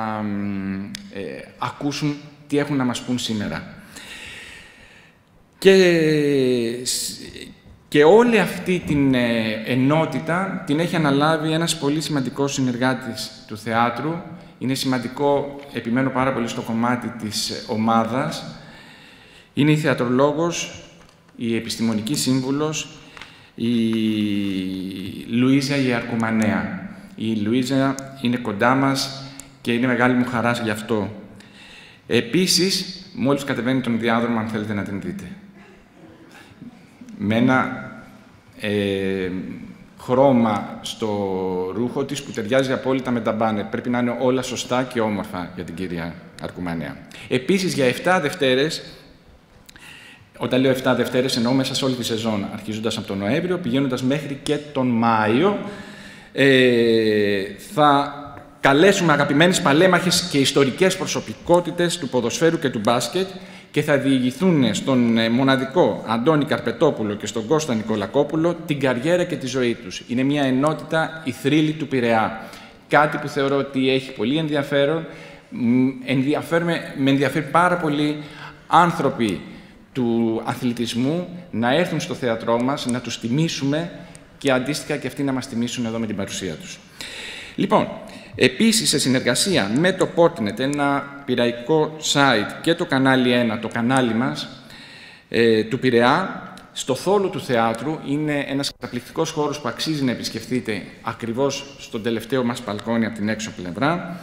ακούσουν τι έχουν να μας πούν σήμερα. Και όλη αυτή την ενότητα την έχει αναλάβει ένας πολύ σημαντικός συνεργάτης του θεάτρου. Είναι σημαντικό, επιμένω πάρα πολύ στο κομμάτι της ομάδας. Είναι η θεατρολόγος, η επιστημονική σύμβουλος, η Λουίζα η Αρκουμανέα. Η Λουίζα είναι κοντά μας και είναι μεγάλη μου χαρά γι' αυτό. Επίσης, μόλις κατεβαίνει τον διάδρομο, αν θέλετε να την δείτε. Με ένα χρώμα στο ρούχο της που ταιριάζει απόλυτα με τα μπάνερ. Πρέπει να είναι όλα σωστά και όμορφα για την κυρία Αρκουμανέα. Επίσης, για 7 Δευτέρες, όταν λέω 7 Δευτέρες, εννοώ μέσα σε όλη τη σεζόν, αρχίζοντας από τον Νοέμβριο, πηγαίνοντας μέχρι και τον Μάιο, θα καλέσουμε αγαπημένες παλέμαχες και ιστορικές προσωπικότητες του ποδοσφαίρου και του μπάσκετ και θα διηγηθούν στον μοναδικό Αντώνη Καρπετόπουλο και στον Κώστα Νικολακόπουλο την καριέρα και τη ζωή τους. Είναι μια ενότητα, η θρύλη του Πειραιά. Κάτι που θεωρώ ότι έχει πολύ ενδιαφέρον. Με ενδιαφέρει πάρα πολύ άνθρωποι του αθλητισμού να έρθουν στο θέατρό μας, να τους τιμήσουμε και αντίστοιχα και αυτοί να μας τιμήσουν εδώ με την παρουσία τους. Λοιπόν, επίσης, σε συνεργασία με το Portnet, ένα πειραϊκό site, και το Κανάλι 1, το κανάλι μας, του Πειραιά, στο θόλο του θεάτρου, είναι ένας καταπληκτικός χώρος που αξίζει να επισκεφτείτε ακριβώς στον τελευταίο μας μπαλκόνι από την έξω πλευρά.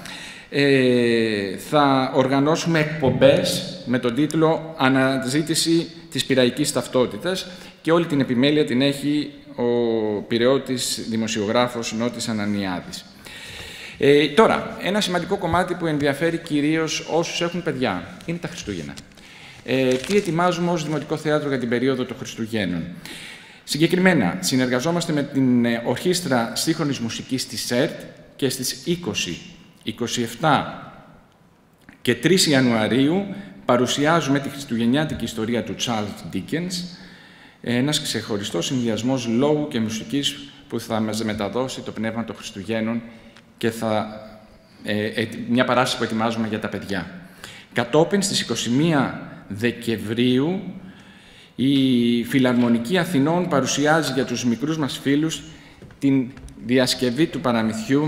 Θα οργανώσουμε εκπομπές με τον τίτλο «Αναζήτηση της πειραϊκής ταυτότητας» και όλη την επιμέλεια την έχει ο πειραιώτης δημοσιογράφος Νότης Ανανιάδης. Τώρα, ένα σημαντικό κομμάτι που ενδιαφέρει κυρίως όσους έχουν παιδιά είναι τα Χριστούγεννα. Τι ετοιμάζουμε ως Δημοτικό Θέατρο για την περίοδο των Χριστουγέννων. Συγκεκριμένα, συνεργαζόμαστε με την Ορχήστρα Σύγχρονης Μουσικής της ΣΕΡΤ και στις 20, 27 και 3 Ιανουαρίου παρουσιάζουμε τη χριστουγεννιάτικη ιστορία του Charles Dickens, ένας ξεχωριστός συνδυασμός λόγου και μουσικής που θα μας μεταδώσει το πνεύμα των Χριστουγέννων και μια παράσταση που ετοιμάζουμε για τα παιδιά. Κατόπιν, στις 21 Δεκεμβρίου, η Φιλαρμονική Αθηνών παρουσιάζει για τους μικρούς μας φίλους την διασκευή του παραμυθιού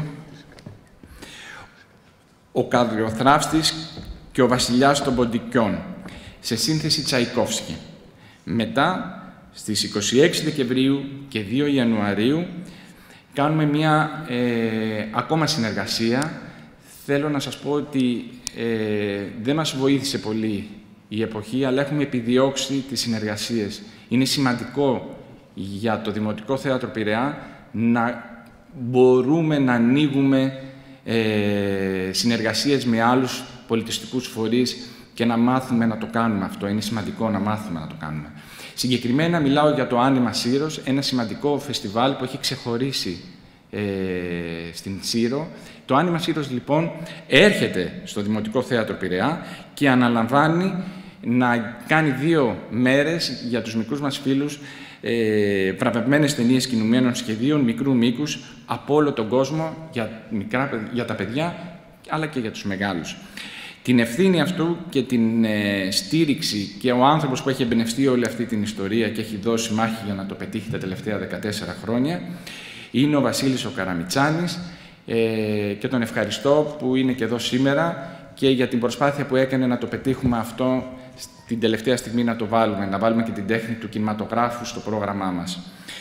«Ο Καδριοθράφστης και ο Βασιλιάς των Ποντικιών» σε σύνθεση Τσαϊκόφσκι. Μετά, στις 26 Δεκεμβρίου και 2 Ιανουαρίου, κάνουμε μια ακόμα συνεργασία. Θέλω να σας πω ότι δεν μας βοήθησε πολύ η εποχή, αλλά έχουμε επιδιώξει τις συνεργασίες. Είναι σημαντικό για το Δημοτικό Θέατρο Πειραιά να μπορούμε να ανοίγουμε συνεργασίες με άλλους πολιτιστικούς φορείς και να μάθουμε να το κάνουμε αυτό. Είναι σημαντικό να μάθουμε να το κάνουμε. Συγκεκριμένα μιλάω για το Άνιμα Σύρος, ένα σημαντικό φεστιβάλ που έχει ξεχωρίσει στην Σύρο. Το Άνιμα Σύρος, λοιπόν, έρχεται στο Δημοτικό Θέατρο Πειραιά και αναλαμβάνει να κάνει 2 μέρες για τους μικρούς μας φίλους βραβευμένες ταινίες κινουμένων σχεδίων μικρού μήκους από όλο τον κόσμο για τα παιδιά αλλά και για τους μεγάλους. Την ευθύνη αυτού και την στήριξη και ο άνθρωπος που έχει εμπνευστεί όλη αυτή την ιστορία και έχει δώσει μάχη για να το πετύχει τα τελευταία 14 χρόνια είναι ο Βασίλης ο Καραμιτσάνης και τον ευχαριστώ που είναι και εδώ σήμερα και για την προσπάθεια που έκανε να το πετύχουμε αυτό την τελευταία στιγμή να βάλουμε και την τέχνη του κινηματογράφου στο πρόγραμμά μας.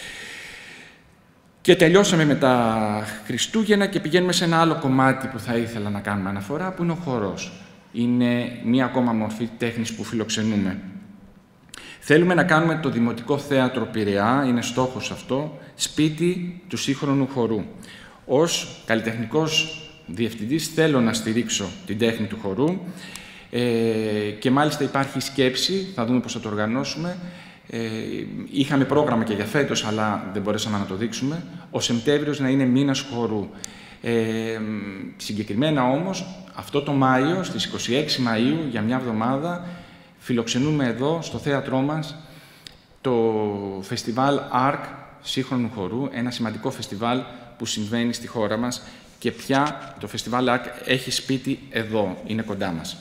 Και τελειώσαμε με τα Χριστούγεννα και πηγαίνουμε σε ένα άλλο κομμάτι που θα ήθελα να κάνουμε αναφορά, που είναι ο χορός. Είναι μία ακόμα μορφή τέχνης που φιλοξενούμε. Θέλουμε να κάνουμε το Δημοτικό Θέατρο Πειραιά, είναι στόχος αυτό, σπίτι του σύγχρονου χορού. Ως καλλιτεχνικός διευθυντής θέλω να στηρίξω την τέχνη του χορού και μάλιστα υπάρχει σκέψη, θα δούμε πώς θα το οργανώσουμε, Είχαμε πρόγραμμα και για φέτος, αλλά δεν μπορέσαμε να το δείξουμε. Ο Σεπτέμβριος να είναι μήνας χορού. Συγκεκριμένα όμως, αυτό το Μάιο, στις 26 Μαΐου, για μια εβδομάδα, φιλοξενούμε εδώ, στο θέατρό μας, το φεστιβάλ ARC σύγχρονου χορού, ένα σημαντικό φεστιβάλ που συμβαίνει στη χώρα μας και πια το φεστιβάλ ARC έχει σπίτι εδώ, είναι κοντά μας.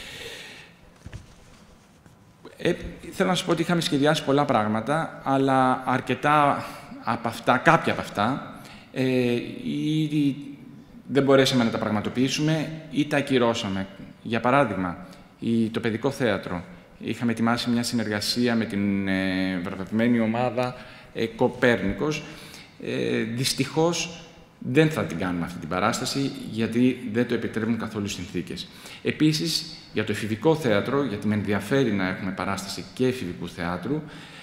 Θέλω να σας πω ότι είχαμε σχεδιάσει πολλά πράγματα, αλλά κάποια από αυτά, ή δεν μπορέσαμε να τα πραγματοποιήσουμε ή τα ακυρώσαμε. Για παράδειγμα, το παιδικό θέατρο. Είχαμε ετοιμάσει μια συνεργασία με την βραβευμένη ομάδα Κοπέρνικος. Δυστυχώς δεν θα την κάνουμε αυτή την παράσταση, γιατί δεν το επιτρέπουν καθόλου οι συνθήκες. Επίσης, για το εφηβικό θέατρο, γιατί με ενδιαφέρει να έχουμε παράσταση και εφηβικού θεάτρου,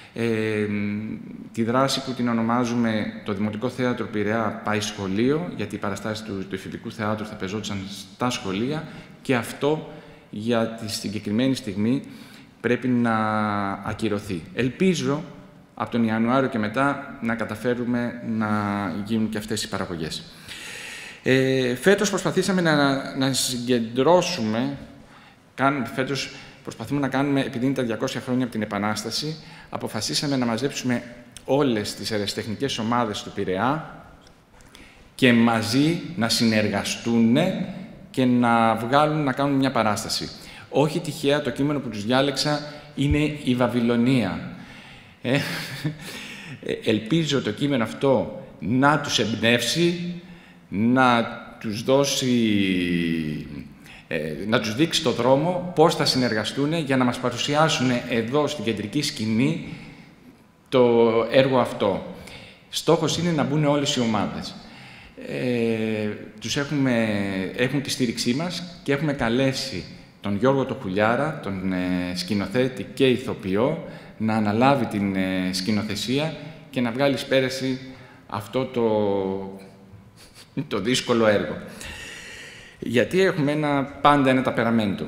τη δράση που την ονομάζουμε το Δημοτικό Θέατρο Πειραιά πάει σχολείο, γιατί οι παραστάσεις του εφηβικού θεάτρου θα παίζονταν στα σχολεία και αυτό για τη συγκεκριμένη στιγμή πρέπει να ακυρωθεί. Ελπίζω από τον Ιανουάριο και μετά να καταφέρουμε να γίνουν και αυτές οι παραγωγές. Φέτος προσπαθήσαμε να συγκεντρώσουμε, φέτος προσπαθούμε να κάνουμε, επειδή είναι τα 200 χρόνια από την Επανάσταση, αποφασίσαμε να μαζέψουμε όλες τις ερασιτεχνικές ομάδες του Πειραιά και μαζί να συνεργαστούν και να κάνουν μια παράσταση. Όχι τυχαία, το κείμενο που τους διάλεξα είναι η Βαβυλωνία. Ελπίζω το κείμενο αυτό να τους εμπνεύσει, να τους δείξει το δρόμο, πώς θα συνεργαστούν για να μας παρουσιάσουν εδώ στην κεντρική σκηνή το έργο αυτό. Στόχος είναι να μπουν όλες οι ομάδες. Έχουν τη στήριξή μας και έχουμε καλέσει τον Γιώργο το Χουλιάρα, τον σκηνοθέτη και ηθοποιό, να αναλάβει την σκηνοθεσία και να βγάλει εις πέραση αυτό το δύσκολο έργο. Γιατί έχουμε πάντα ένα ταπεραμέντο.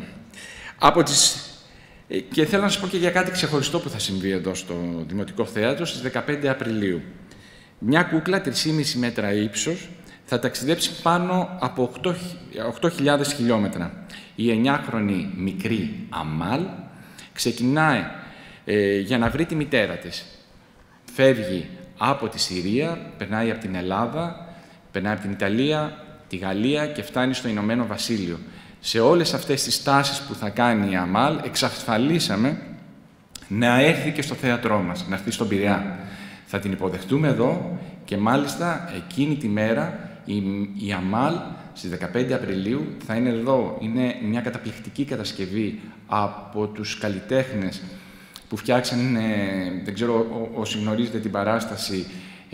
Και θέλω να σας πω και για κάτι ξεχωριστό που θα συμβεί εδώ στο Δημοτικό Θέατρο στις 15 Απριλίου. Μια κούκλα 3,5 μέτρα ύψος θα ταξιδέψει πάνω από 8.000 χιλιόμετρα. Η 9χρονη μικρή Αμάλ ξεκινάει για να βρει τη μητέρα της. Φεύγει από τη Συρία, περνάει από την Ελλάδα, περνάει από την Ιταλία, τη Γαλλία και φτάνει στο Ηνωμένο Βασίλειο. Σε όλες αυτές τις τάσεις που θα κάνει η Αμάλ, εξασφαλίσαμε να έρθει και στο θέατρό μας, να έρθει στον Πειραιά. Θα την υποδεχτούμε εδώ και μάλιστα εκείνη τη μέρα η Αμάλ στις 15 Απριλίου θα είναι εδώ. Είναι μια καταπληκτική κατασκευή από τους καλλιτέχνες που φτιάξαν, δεν ξέρω όσοι γνωρίζετε την παράσταση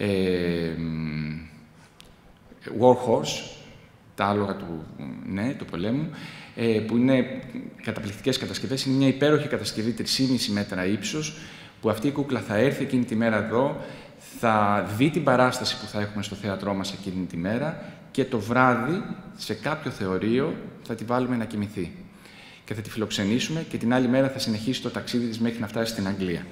Warhorse, τα άλογα του πολέμου, που είναι καταπληκτικές κατασκευές. Είναι μια υπέροχη κατασκευή 3,5 μέτρα ύψος, που αυτή η κούκλα θα έρθει εκείνη τη μέρα εδώ, θα δει την παράσταση που θα έχουμε στο θέατρό μας εκείνη τη μέρα και το βράδυ, σε κάποιο θεωρείο, θα τη βάλουμε να κοιμηθεί. Και θα τη φιλοξενήσουμε και την άλλη μέρα θα συνεχίσει το ταξίδι της μέχρι να φτάσει στην Αγγλία.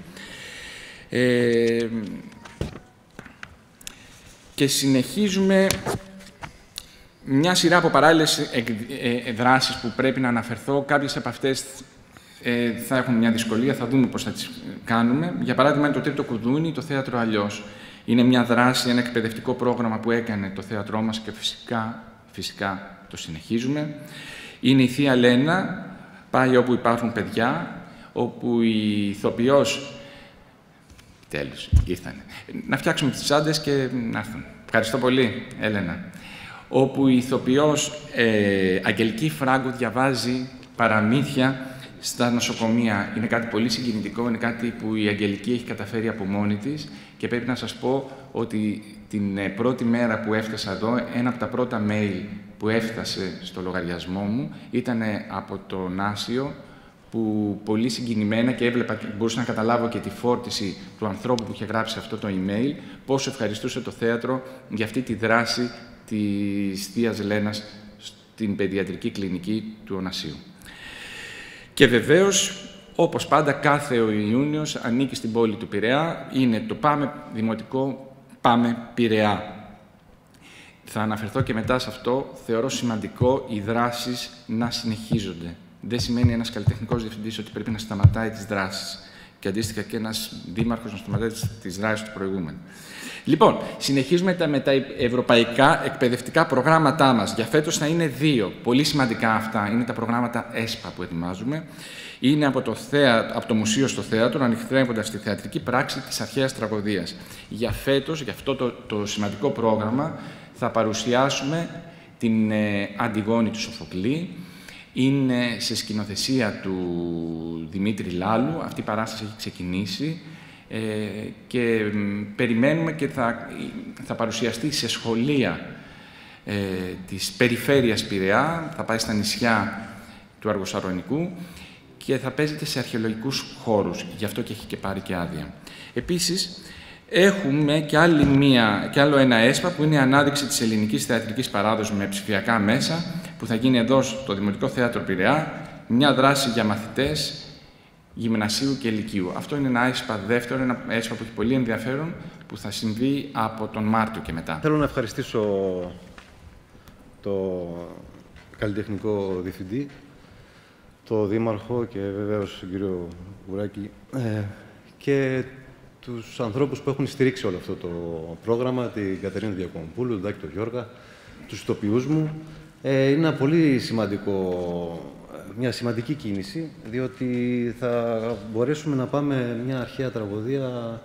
Και συνεχίζουμε μια σειρά από παράλληλες δράσεις που πρέπει να αναφερθώ. Κάποιες από αυτές θα έχουν μια δυσκολία, θα δούμε πώς θα τις κάνουμε. Για παράδειγμα, είναι το Τρίτο Κουδούνι, το Θέατρο Αλλιώς. Είναι μια δράση, ένα εκπαιδευτικό πρόγραμμα που έκανε το θέατρό μας και φυσικά το συνεχίζουμε. Είναι η Θεία Λένα, πάει όπου υπάρχουν παιδιά, όπου η ηθοποιός... Τέλος, ήρθανε. Να φτιάξουμε τις τσάντες και να έρθουν. Ευχαριστώ πολύ, Έλενα. Όπου η ηθοποιός Αγγελική Φράγκο διαβάζει παραμύθια στα νοσοκομεία. Είναι κάτι πολύ συγκινητικό, είναι κάτι που η Αγγελική έχει καταφέρει από μόνη της και πρέπει να σας πω ότι την πρώτη μέρα που έφτασα εδώ, ένα από τα πρώτα mail που έφτασε στο λογαριασμό μου ήταν από τον Άσιο, που πολύ συγκινημένα και έβλεπα και μπορούσα να καταλάβω και τη φόρτιση του ανθρώπου που είχε γράψει αυτό το email, πόσο ευχαριστούσε το θέατρο για αυτή τη δράση της Θείας Λένας στην παιδιατρική κλινική του Ωνασίου. Και βεβαίως Όπως πάντα, κάθε ο Ιούνιος ανήκει στην πόλη του Πειραιά. Είναι το Πάμε Δημοτικό Πάμε Πειραιά. Θα αναφερθώ και μετά σε αυτό. Θεωρώ σημαντικό οι δράσεις να συνεχίζονται. Δεν σημαίνει ένας καλλιτεχνικός διευθυντής ότι πρέπει να σταματάει τις δράσεις. Και αντίστοιχα και ένας δήμαρχος να σταματάει τις δράσεις του προηγούμενου. Λοιπόν, συνεχίζουμε με τα ευρωπαϊκά εκπαιδευτικά προγράμματά μας. Για φέτος θα είναι 2. Πολύ σημαντικά αυτά. Είναι τα προγράμματα ΕΣΠΑ που ετοιμάζουμε. Είναι από το Μουσείο στο Θέατρο, ανοιχτρεύοντας τη θεατρική πράξη της αρχαίας τραγωδίας. Για φέτος, για αυτό το σημαντικό πρόγραμμα, θα παρουσιάσουμε την Αντιγόνη του Σοφοκλή. Είναι σε σκηνοθεσία του Δημήτρη Λάλου. Αυτή η παράσταση έχει ξεκινήσει και περιμένουμε και θα παρουσιαστεί σε σχολεία της περιφέρειας Πειραιά, θα πάει στα νησιά του Αργοσαρονικού και θα παίζεται σε αρχαιολογικούς χώρους. Γι' αυτό και έχει και πάρει και άδεια. Επίσης, έχουμε και άλλο ένα ΕΣΠΑ που είναι η ανάδειξη της ελληνικής θεατρικής παράδοσης με ψηφιακά μέσα που θα γίνει εδώ στο Δημοτικό Θέατρο Πειραιά, μια δράση για μαθητές γυμνασίου και λυκείου. Αυτό είναι ένα ΕΣΠΑ δεύτερο, ένα ΕΣΠΑ που έχει πολύ ενδιαφέρον, που θα συμβεί από τον Μάρτιο και μετά. Θέλω να ευχαριστήσω το καλλιτεχνικό διευθυντή, το Δήμαρχο και βεβαίως τον κύριο Γουράκη και τους ανθρώπους που έχουν στηρίξει όλο αυτό το πρόγραμμα, την Κατερίνα Διακομπούλου, τον Τάκη τον Γιώργα, τους ηθοποιούς μου. Είναι ένα πολύ σημαντικό, μια σημαντική κίνηση, διότι θα μπορέσουμε να πάμε μια αρχαία τραγωδία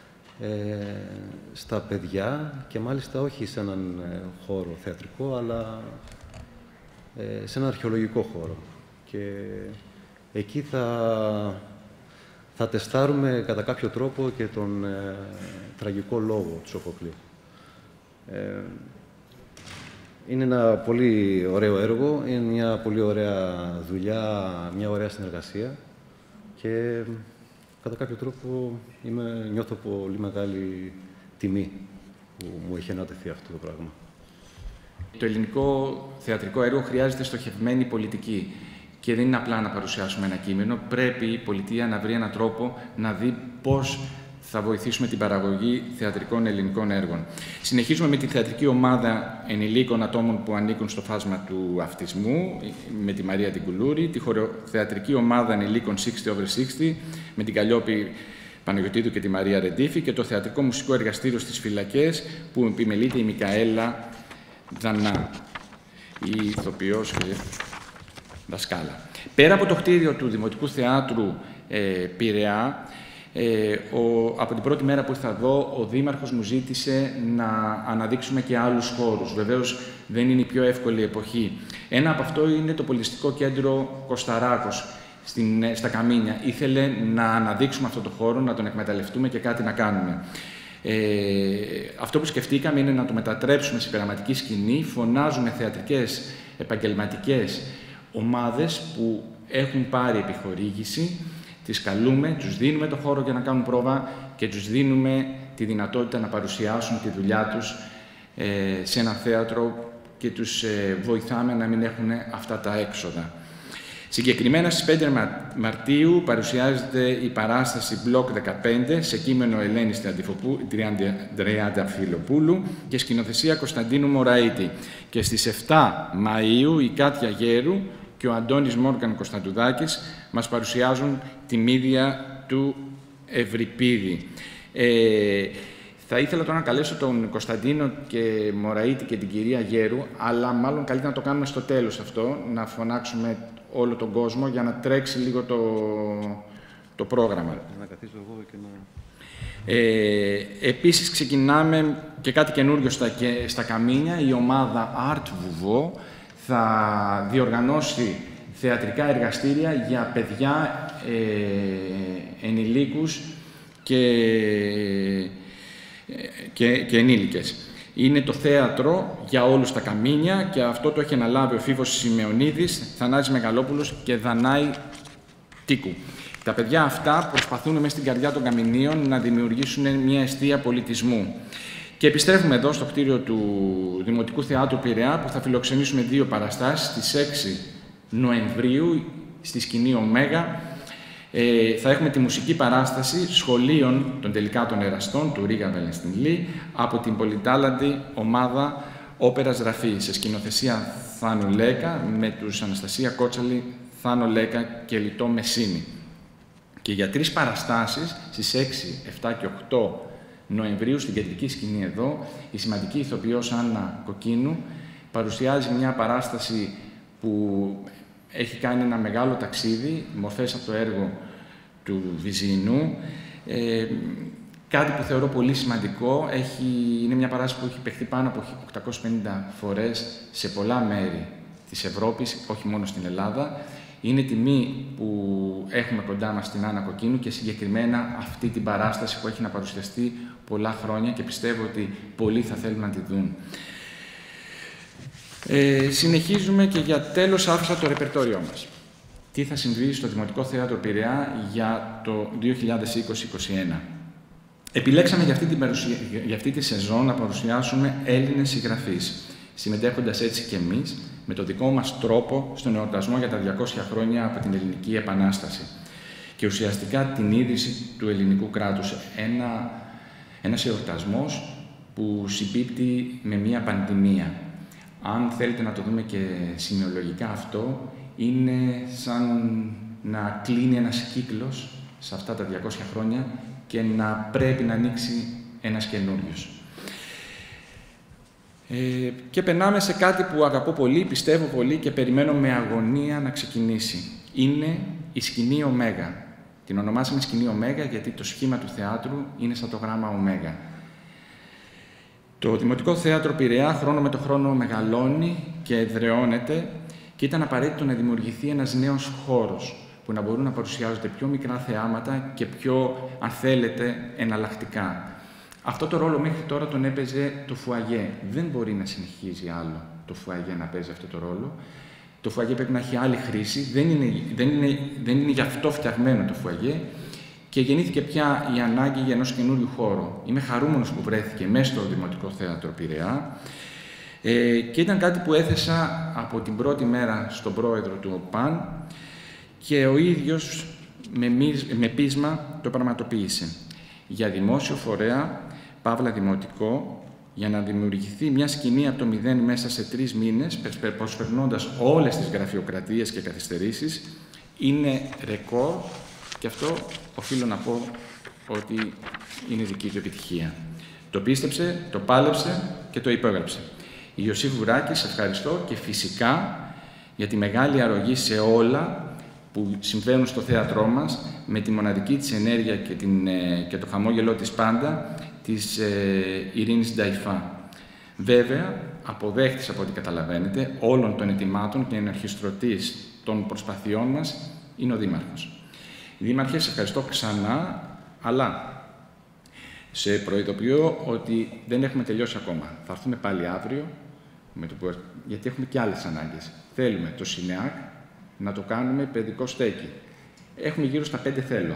στα παιδιά και μάλιστα όχι σε έναν χώρο θεατρικό, αλλά σε έναν αρχαιολογικό χώρο. Και εκεί θα τεστάρουμε κατά κάποιο τρόπο και τον τραγικό λόγο του Σοφοκλή. Είναι ένα πολύ ωραίο έργο, είναι μια πολύ ωραία δουλειά, μια ωραία συνεργασία και κατά κάποιο τρόπο νιώθω πολύ μεγάλη τιμή που μου έχει ανατεθεί αυτό το πράγμα. Το ελληνικό θεατρικό έργο χρειάζεται στοχευμένη πολιτική και δεν είναι απλά να παρουσιάσουμε ένα κείμενο. Πρέπει η πολιτεία να βρει έναν τρόπο να δει πώς θα βοηθήσουμε την παραγωγή θεατρικών ελληνικών έργων. Συνεχίζουμε με τη θεατρική ομάδα ενηλίκων ατόμων που ανήκουν στο φάσμα του αυτισμού, με τη Μαρία την Κουλούρη, τη χορεοθεατρική ομάδα ενηλίκων 60 over 60, με την Καλλιόπη Παναγιωτίδου και τη Μαρία Ρεντίφη, και το θεατρικό μουσικό εργαστήριο στις Φυλακές, που επιμελείται η Μικαέλα Δανά, η ηθοποιός και δασκάλα. Πέρα από το κτίριο του Δημοτικού Θεάτρου Πειραιά, από την πρώτη μέρα που ήρθα εδώ, ο Δήμαρχος μου ζήτησε να αναδείξουμε και άλλους χώρους. Βεβαίως, δεν είναι η πιο εύκολη εποχή. Ένα από αυτό είναι το πολιτιστικό κέντρο Κωσταράκος, στα Καμίνια. Ήθελε να αναδείξουμε αυτό το χώρο, να τον εκμεταλλευτούμε και κάτι να κάνουμε. Αυτό που σκεφτήκαμε είναι να το μετατρέψουμε σε πειραματική σκηνή. Φωνάζουμε θεατρικές επαγγελματικές ομάδες που έχουν πάρει επιχορήγηση, τις καλούμε, τους δίνουμε το χώρο για να κάνουν πρόβα και τους δίνουμε τη δυνατότητα να παρουσιάσουν τη δουλειά τους σε ένα θέατρο και τους βοηθάμε να μην έχουν αυτά τα έξοδα. Συγκεκριμένα στις 5 Μαρτίου παρουσιάζεται η παράσταση Μπλοκ 15 σε κείμενο Ελένης Τριανταφυλοπούλου και σκηνοθεσία Κωνσταντίνου Μωραΐτη. Και στις 7 Μαΐου η Κάτια Γέρου και ο Αντώνης Μόργαν Κωνσταντουδάκης μας παρουσιάζουν τη Μύδια του Ευρυπίδη. Θα ήθελα τώρα να καλέσω τον Κωνσταντίνο και Μωραΐτη και την κυρία Γέρου, αλλά μάλλον καλύτερα να το κάνουμε στο τέλος αυτό, να φωνάξουμε όλο τον κόσμο για να τρέξει λίγο το πρόγραμμα. Να καθίσω εγώ και να... Επίσης ξεκινάμε και κάτι καινούριο στα Καμίνια. Η ομάδα Art Vouveau θα διοργανώσει θεατρικά εργαστήρια για παιδιά, ενηλίκους και ενήλικες. Είναι το θέατρο για όλους τα Καμίνια και αυτό το έχει αναλάβει ο Φίβος Σημεωνίδης, Θανάσης Μεγαλόπουλος και Δανάη Τίκου. Τα παιδιά αυτά προσπαθούν μέσα στην καρδιά των Καμινίων να δημιουργήσουν μια εστία πολιτισμού. Και επιστρέφουμε εδώ στο κτίριο του Δημοτικού Θεάτρου Πειραιά, που θα φιλοξενήσουμε 2 παραστάσεις στις 6 Νοεμβρίου στη σκηνή Ωμέγα. Θα έχουμε τη μουσική παράσταση σχολείων των τελικά των εραστών του Ρίγα Βελενστινλή από την πολυτάλαντη ομάδα Όπερας Ραφή, σε σκηνοθεσία Θάνου Λέκα, με τους Αναστασία Κότσαλη, Θάνο Λέκα και Λιτό Μεσίνη. Και για 3 παραστάσεις, στις 6, 7 και 8 Νοεμβρίου, στην κεντρική σκηνή εδώ, η σημαντική ηθοποιός Άννα Κοκκίνου παρουσιάζει μια παράσταση που έχει κάνει ένα μεγάλο ταξίδι, μορφές από το έργο του Βυζινού. Κάτι που θεωρώ πολύ σημαντικό, είναι μια παράσταση που έχει παιχτεί πάνω από 850 φορές σε πολλά μέρη της Ευρώπης, όχι μόνο στην Ελλάδα. Είναι τιμή που έχουμε κοντά μας την Άννα Κοκκίνου και συγκεκριμένα αυτή την παράσταση που έχει να παρουσιαστεί πολλά χρόνια και πιστεύω ότι πολλοί θα θέλουν να τη δουν. Συνεχίζουμε και για τέλος άφησα το ρεπερτόριό μας. Τι θα συμβεί στο Δημοτικό Θέατρο Πειραιά για το 2020-2021. Επιλέξαμε για αυτή τη σεζόν να παρουσιάσουμε Έλληνες συγγραφείς, συμμετέχοντας έτσι και εμείς με το δικό μας τρόπο στον εορτασμό για τα 200 χρόνια από την Ελληνική Επανάσταση και ουσιαστικά την ίδρυση του ελληνικού κράτους. Ένας εορτασμός που συμπίπτει με μια πανδημία. Αν θέλετε να το δούμε και σημειολογικά αυτό, είναι σαν να κλείνει ένας κύκλος σε αυτά τα 200 χρόνια και να πρέπει να ανοίξει ένας καινούριος. Και περνάμε σε κάτι που αγαπώ πολύ, πιστεύω πολύ και περιμένω με αγωνία να ξεκινήσει. Είναι η σκηνή Ωμέγα. Την ονομάσαμε σκηνή Ωμέγα γιατί το σχήμα του θεάτρου είναι σαν το γράμμα Ωμέγα. Το Δημοτικό Θέατρο Πειραιά χρόνο με το χρόνο μεγαλώνει και εδραιώνεται και ήταν απαραίτητο να δημιουργηθεί ένας νέος χώρος που να μπορούν να παρουσιάζονται πιο μικρά θεάματα και πιο, αν θέλετε, εναλλακτικά. Αυτό το ρόλο μέχρι τώρα τον έπαιζε το φουαγέ. Δεν μπορεί να συνεχίζει άλλο το φουαγέ να παίζει αυτό το ρόλο. Το φουαγέ πρέπει να έχει άλλη χρήση. Δεν είναι γι' αυτό φτιαγμένο το φουαγέ. Και γεννήθηκε πια η ανάγκη για ενός καινούριου χώρου. Είμαι χαρούμενος που βρέθηκε μέσα στο Δημοτικό Θέατρο Πειραιά. Και ήταν κάτι που έθεσα από την πρώτη μέρα στον πρόεδρο του ΟΠΑΝ και ο ίδιος με πείσμα το πραγματοποίησε. Για δημόσιο φορέα, παύλα δημοτικό, για να δημιουργηθεί μια σκηνή από το 0 μέσα σε 3 μήνες, προσφερνώντας όλες τις γραφειοκρατίες και καθυστερήσεις, είναι ρεκόρ και αυτό οφείλω να πω ότι είναι δική του επιτυχία. Το πίστεψε, το πάλεψε και το υπέγραψε. Ιωσήφ Βουράκη, σε ευχαριστώ και φυσικά για τη μεγάλη αρρωγή σε όλα που συμβαίνουν στο θέατρό μας, με τη μοναδική της ενέργεια και το χαμόγελό της πάντα, της Ειρήνης Νταϊφά. Βέβαια, αποδέχτης από ό,τι καταλαβαίνετε, όλων των ετοιμάτων και εναρχιστρωτής των προσπαθειών μας είναι ο Δήμαρχος. Δήμαρχε, σε ευχαριστώ ξανά, αλλά σε προειδοποιώ ότι δεν έχουμε τελειώσει ακόμα. Θα έρθουμε πάλι αύριο, γιατί έχουμε και άλλες ανάγκες. Θέλουμε το ΣΥΝΕΑΚ να το κάνουμε παιδικό στέκι. Έχουμε γύρω στα 5 θέλω.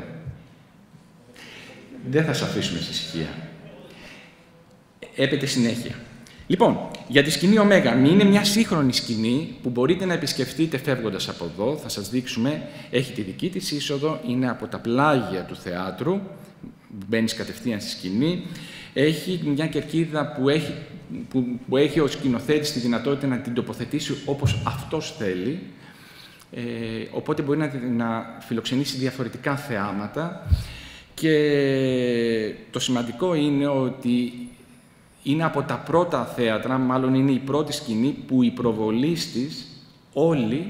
Δεν θα σας αφήσουμε σε ησυχία. Έπεται συνέχεια. Λοιπόν, για τη σκηνή Ωμέγα. Είναι μια σύγχρονη σκηνή που μπορείτε να επισκεφτείτε φεύγοντας από εδώ. Θα σας δείξουμε. Έχει τη δική της είσοδο. Είναι από τα πλάγια του θεάτρου. Μπαίνεις κατευθείαν στη σκηνή. Έχει μια κερκίδα που έχει ο σκηνοθέτης τη δυνατότητα να την τοποθετήσει όπως αυτός θέλει. Οπότε μπορεί να φιλοξενήσει διαφορετικά θεάματα. Και το σημαντικό είναι ότι είναι από τα πρώτα θέατρα, μάλλον είναι η πρώτη σκηνή που οι προβολείς της όλοι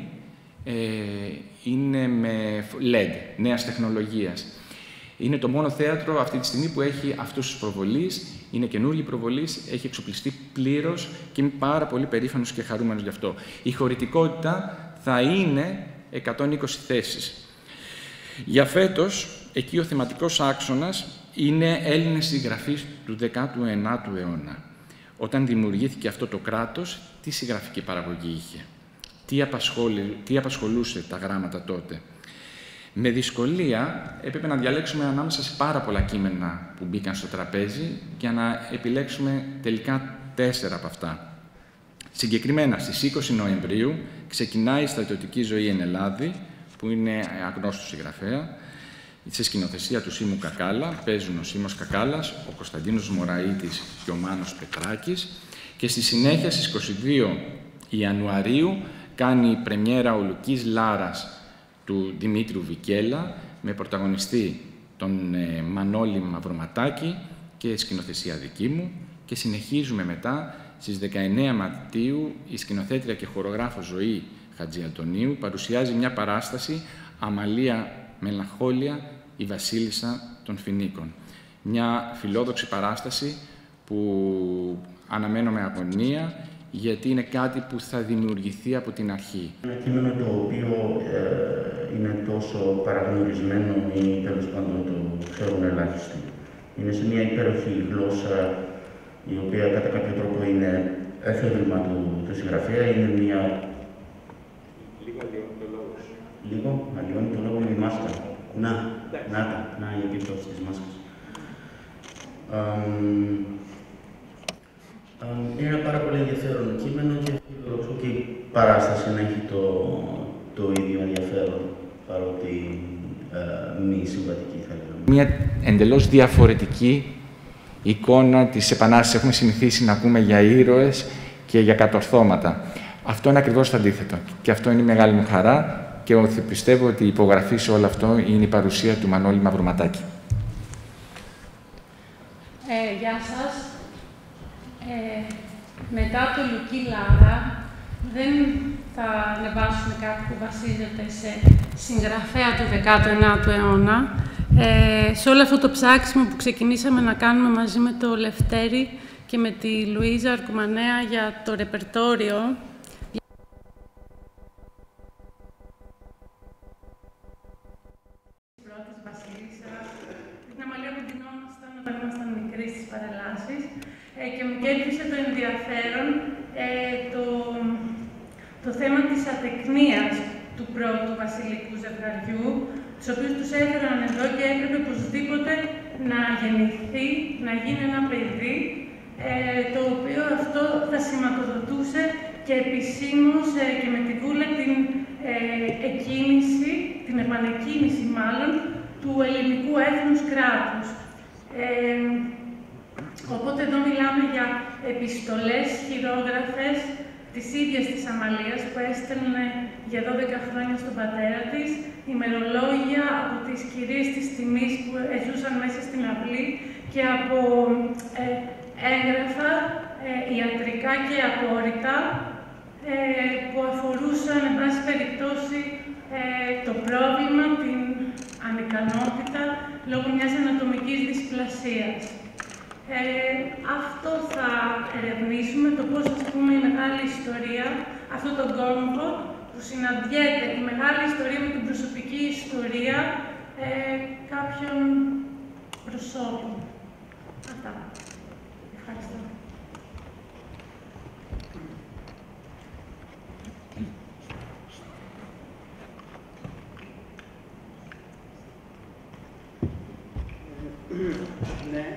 είναι με LED, νέας τεχνολογίας. Είναι το μόνο θέατρο αυτή τη στιγμή που έχει αυτούς τους προβολείς, είναι καινούργιοι προβολείς, έχει εξοπλιστεί πλήρως και είμαι πάρα πολύ περήφανος και χαρούμενος γι' αυτό. Η χωρητικότητα θα είναι 120 θέσεις. Για φέτος, εκεί ο θεματικός άξονας είναι Έλληνες συγγραφείς του 19ου αιώνα. Όταν δημιουργήθηκε αυτό το κράτος, τι συγγραφική παραγωγή είχε, τι απασχολούσε τα γράμματα τότε. Με δυσκολία έπρεπε να διαλέξουμε ανάμεσα σε πάρα πολλά κείμενα που μπήκαν στο τραπέζι για να επιλέξουμε τελικά 4 από αυτά. Συγκεκριμένα, στις 20 Νοεμβρίου ξεκινάει η στρατιωτική ζωή εν Ελλάδη, που είναι αγνώστου συγγραφέα, σε σκηνοθεσία του Σίμου Κακάλα. Παίζουν ο Σίμος Κακάλας, ο Κωνσταντίνος Μωραΐτης και ο Μάνος Πετράκης. Και στη συνέχεια, στις 22 Ιανουαρίου, κάνει πρεμιέρα ο Λουκής Λάρας του Δημήτριου Βικέλα, με πρωταγωνιστή τον Μανώλη Μαυροματάκη και σκηνοθεσία δική μου. Και συνεχίζουμε μετά, στις 19 Μαρτίου, η σκηνοθέτρια και χορογράφος Ζωή Χατζιαντονίου παρουσιάζει μια παράσταση «Αμαλία Μελαγχόλια, η Βασίλισσα των Φινίκων». Μια φιλόδοξη παράσταση που αναμένω με αγωνία, γιατί είναι κάτι που θα δημιουργηθεί από την αρχή. Ένα κείμενο το οποίο είναι τόσο παραγνωρισμένο ή τέλος πάντων το ξέρουν ελάχιστοι. Είναι σε μια υπέροχη γλώσσα, η οποία κατά κάποιο τρόπο είναι έφευγμα του συγγραφέα, είναι μια... Λίγο αλλοιώνει το λόγο. Λίγο αλλοιώνει το λόγο με τη μάσκα. Να η επίπτωση της μάσκας. Είναι ένα πάρα πολύ ενδιαφέρον κείμενο και φιλοδοξώ και η παράσταση να έχει το ίδιο ενδιαφέρον, παρότι μη συμβατική θα λέγαμε. Μια εντελώς διαφορετική εικόνα της Επανάστασης. Έχουμε συνηθίσει να ακούμε για ήρωες και για κατορθώματα. Αυτό είναι ακριβώς το αντίθετο. Και αυτό είναι η μεγάλη μου χαρά και πιστεύω ότι η υπογραφή σε όλο αυτό είναι η παρουσία του Μανώλη Μαυροματάκη. Γεια σας. Μετά το Λουκή Λάρα δεν θα ανεβάσουμε κάτι που βασίζεται σε συγγραφέα του 19ου αιώνα. Σε όλο αυτό το ψάξιμο που ξεκινήσαμε να κάνουμε μαζί με το Λευτέρη και με τη Λουίζα Αρκουμανέα για το ρεπερτόριο, πρώτης Βασίλισσα, την Αμαλία που ντυνόμασταν όταν ήμασταν μικροί στις παρελάσεις, και μου κέρδισε το ενδιαφέρον το θέμα της ατεκνίας του πρώτου βασιλικού ζευγαριού, τους οποίους τους έφεραν εδώ και έπρεπε οπωσδήποτε να γεννηθεί, να γίνει ένα παιδί, το οποίο αυτό θα σηματοδοτούσε και επισήμως και με τη βούλα την εκκίνηση, την επανεκκίνηση μάλλον, του ελληνικού έθνους κράτους. Οπότε εδώ μιλάμε για επιστολές χειρόγραφες της ίδιας της Αμαλίας που έστελνε για 12 χρόνια στον πατέρα της, ημερολόγια από τις κυρίες της τιμής που ζούσαν μέσα στην αυλή και από έγγραφα ιατρικά και απόρριτα που αφορούσαν, εν πάση περιπτώσει, το πρόβλημα, την ανικανότητα λόγω μιας ανατομικής δυσπλασίας. Αυτό θα ερευνήσουμε, το πώς, ας πούμε, η μεγάλη ιστορία, αυτό το κόμβο που συναντιέται η μεγάλη ιστορία με την προσωπική ιστορία κάποιων προσώπων. Αυτά. Ευχαριστώ. Ναι.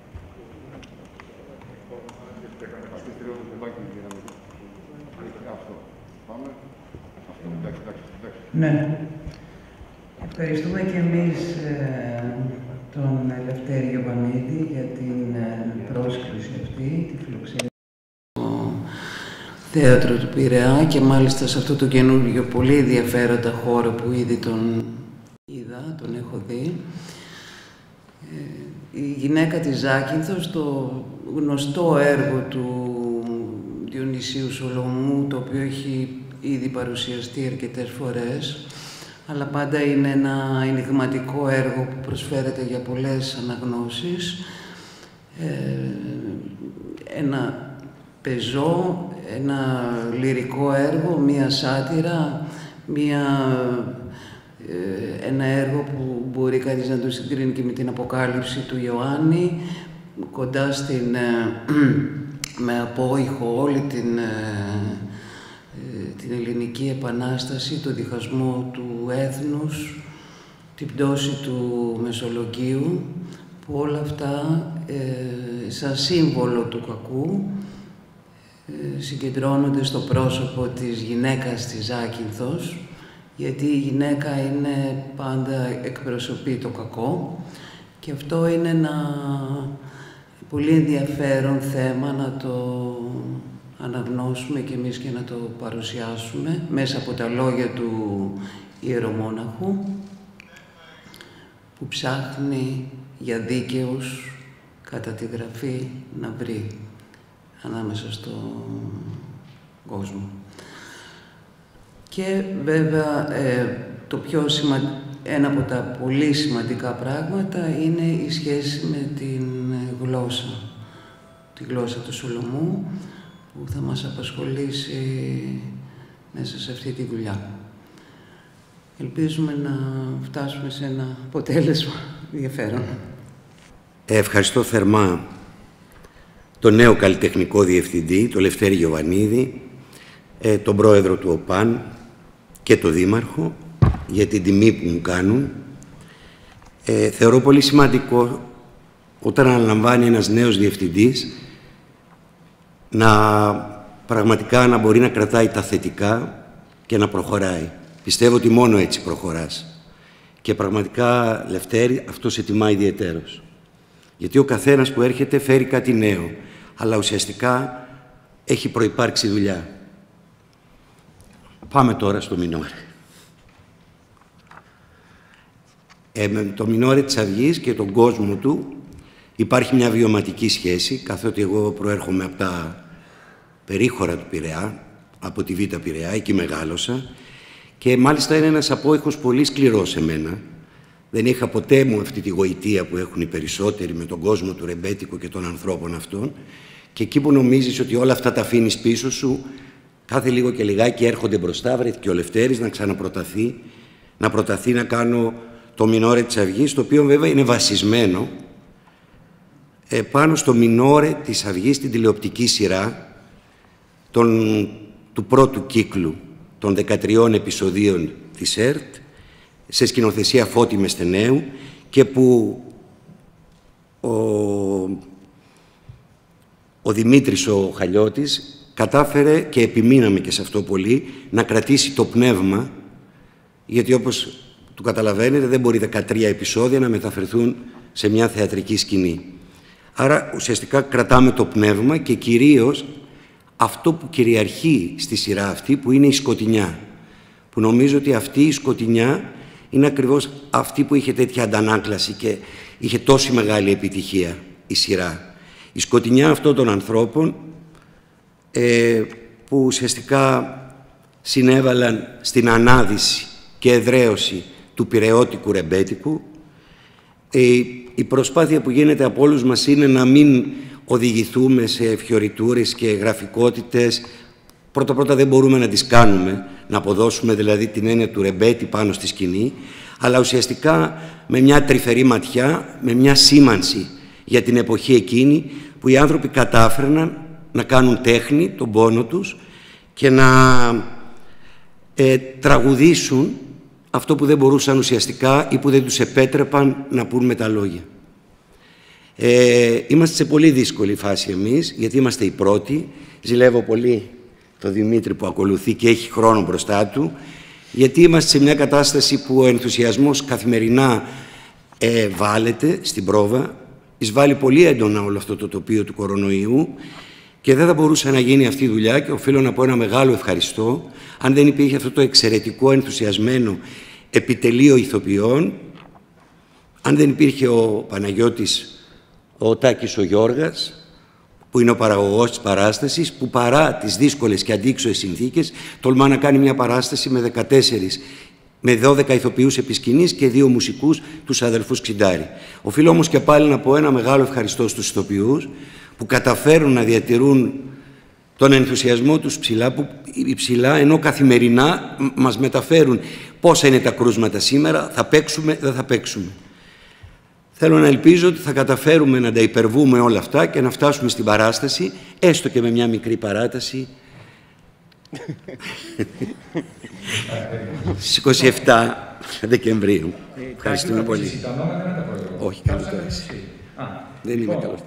Ναι. Ευχαριστούμε και εμείς τον Λευτέρη Γιωβανίτη για την πρόσκληση αυτή, τη φιλοξενία στο Θέατρο του Πειραιά και μάλιστα σε αυτό το καινούργιο πολύ ενδιαφέροντα χώρο που ήδη τον είδα, τον έχω δει. Η γυναίκα της Ζάκυνθος, το γνωστό έργο του Διονυσίου Σολομού, το οποίο έχει ήδη παρουσιαστεί αρκετές φορές, αλλά πάντα είναι ένα ενιγματικό έργο που προσφέρεται για πολλές αναγνώσεις. Ένα πεζό, ένα λυρικό έργο, μία σάτυρα, ένα έργο που μπορεί κανείς να το συγκρίνει και με την Αποκάλυψη του Ιωάννη, κοντά στην, με απόϊχο όλη την ελληνική επανάσταση, το διχασμό του έθνους, την πτώση του Μεσολογγίου, που όλα αυτά σαν σύμβολο του κακού συγκεντρώνονται στο πρόσωπο της γυναίκας της Ζάκυνθος, γιατί η γυναίκα είναι πάντα εκπροσωπεί το κακό και αυτό είναι ένα πολύ ενδιαφέρον θέμα να το αναγνώσουμε και εμείς και να το παρουσιάσουμε μέσα από τα λόγια του ιερομόναχου που ψάχνει για δίκαιους κατά τη γραφή να βρει ανάμεσα στον κόσμο. Και βέβαια ένα από τα πολύ σημαντικά πράγματα είναι η σχέση με την γλώσσα, τη γλώσσα του Σολομού, που θα μας απασχολήσει μέσα σε αυτή τη δουλειά. Ελπίζουμε να φτάσουμε σε ένα αποτέλεσμα ενδιαφέρον. Ευχαριστώ θερμά τον νέο καλλιτεχνικό διευθυντή, τον Λευτέρη Γιωβανίδη, τον πρόεδρο του ΟΠΑΝ και τον δήμαρχο για την τιμή που μου κάνουν. Θεωρώ πολύ σημαντικό όταν αναλαμβάνει ένας νέος διευθυντής πραγματικά να μπορεί να κρατάει τα θετικά και να προχωράει. Πιστεύω ότι μόνο έτσι προχωράς. Και πραγματικά, Λευτέρη, αυτό σε τιμά ιδιαιτέρως. Γιατί ο καθένας που έρχεται φέρει κάτι νέο, αλλά ουσιαστικά έχει προϋπάρξει δουλειά. Πάμε τώρα στο Μινόρε. Με το Μινόρε της Αυγής και τον κόσμο του υπάρχει μια βιωματική σχέση, καθότι εγώ προέρχομαι από τα περίχωρα του Πειραιά, από τη Β' Πειραιά, εκεί μεγάλωσα, και μάλιστα είναι ένας απόϊχος πολύ σκληρός σε μένα. Δεν είχα ποτέ μου αυτή τη γοητεία που έχουν οι περισσότεροι με τον κόσμο του ρεμπέτικου και των ανθρώπων αυτών, και εκεί που νομίζεις ότι όλα αυτά τα αφήνεις πίσω σου, κάθε λίγο και λιγάκι έρχονται μπροστά, βρέθηκε ο Λευτέρης να ξαναπροταθεί, να κάνω το Μινόρε της Αυγής, το οποίο βέβαια είναι βασισμένο πάνω στο Μινόρε της Αυγής, την τηλεοπτική σειρά του πρώτου κύκλου των 13 επεισοδίων της ΕΡΤ, σε σκηνοθεσία Φώτη Μεσθεναίου, και που ο Δημήτρης ο Χαλιώτης κατάφερε, και επιμείναμε και σε αυτό πολύ, να κρατήσει το πνεύμα, γιατί όπως του καταλαβαίνετε δεν μπορεί 13 επεισόδια να μεταφερθούν σε μια θεατρική σκηνή. Άρα ουσιαστικά κρατάμε το πνεύμα και κυρίως αυτό που κυριαρχεί στη σειρά αυτή, που είναι η σκοτεινιά. Που νομίζω ότι αυτή η σκοτεινιά είναι ακριβώς αυτή που είχε τέτοια αντανάκλαση και είχε τόση μεγάλη επιτυχία η σειρά. Η σκοτεινιά αυτών των ανθρώπων που ουσιαστικά συνέβαλαν στην ανάδυση και εδραίωση του πειραιώτικου ρεμπέτικου. Η προσπάθεια που γίνεται από όλους μας είναι να μην οδηγηθούμε σε φιωριτούρες και γραφικότητες. Πρώτα-πρώτα δεν μπορούμε να τις κάνουμε, να αποδώσουμε δηλαδή την έννοια του ρεμπέτη πάνω στη σκηνή, αλλά ουσιαστικά με μια τρυφερή ματιά, με μια σήμανση για την εποχή εκείνη που οι άνθρωποι κατάφερναν να κάνουν τέχνη, τον πόνο τους, και να τραγουδήσουν αυτό που δεν μπορούσαν ουσιαστικά ή που δεν τους επέτρεπαν να πούν με τα λόγια. Είμαστε σε πολύ δύσκολη φάση εμείς, γιατί είμαστε οι πρώτοι. Ζηλεύω πολύ τον Δημήτρη που ακολουθεί και έχει χρόνο μπροστά του, γιατί είμαστε σε μια κατάσταση που ο ενθουσιασμός καθημερινά βάλεται στην πρόβα, εισβάλλει πολύ έντονα όλο αυτό το τοπίο του κορονοϊού και δεν θα μπορούσε να γίνει αυτή η δουλειά, και οφείλω να πω ένα μεγάλο ευχαριστώ αν δεν υπήρχε αυτό το εξαιρετικό ενθουσιασμένο επιτελείο ηθοποιών, αν δεν υπήρχε ο Παναγιώτης, ο Τάκης ο Γιώργας, που είναι ο παραγωγός της παράστασης, που παρά τις δύσκολες και αντίξωες συνθήκες τολμά να κάνει μια παράσταση με 12 ηθοποιούς επί σκηνής και 2 μουσικούς, τους αδελφούς Ξιντάρη. Οφείλω όμως και πάλι να πω ένα μεγάλο ευχαριστώ στους ηθοποιούς που καταφέρουν να διατηρούν τον ενθουσιασμό τους υψηλά, ενώ καθημερινά μας μεταφέρουν πόσα είναι τα κρούσματα σήμερα, θα παίξουμε, δεν θα παίξουμε. Θέλω να ελπίζω ότι θα καταφέρουμε να τα υπερβούμε όλα αυτά και να φτάσουμε στην παράσταση, έστω και με μια μικρή παράταση, στις 27 Δεκεμβρίου. Ευχαριστούμε πολύ. Όχι, καλύτερα εσύ. Δεν είμαι τέλος.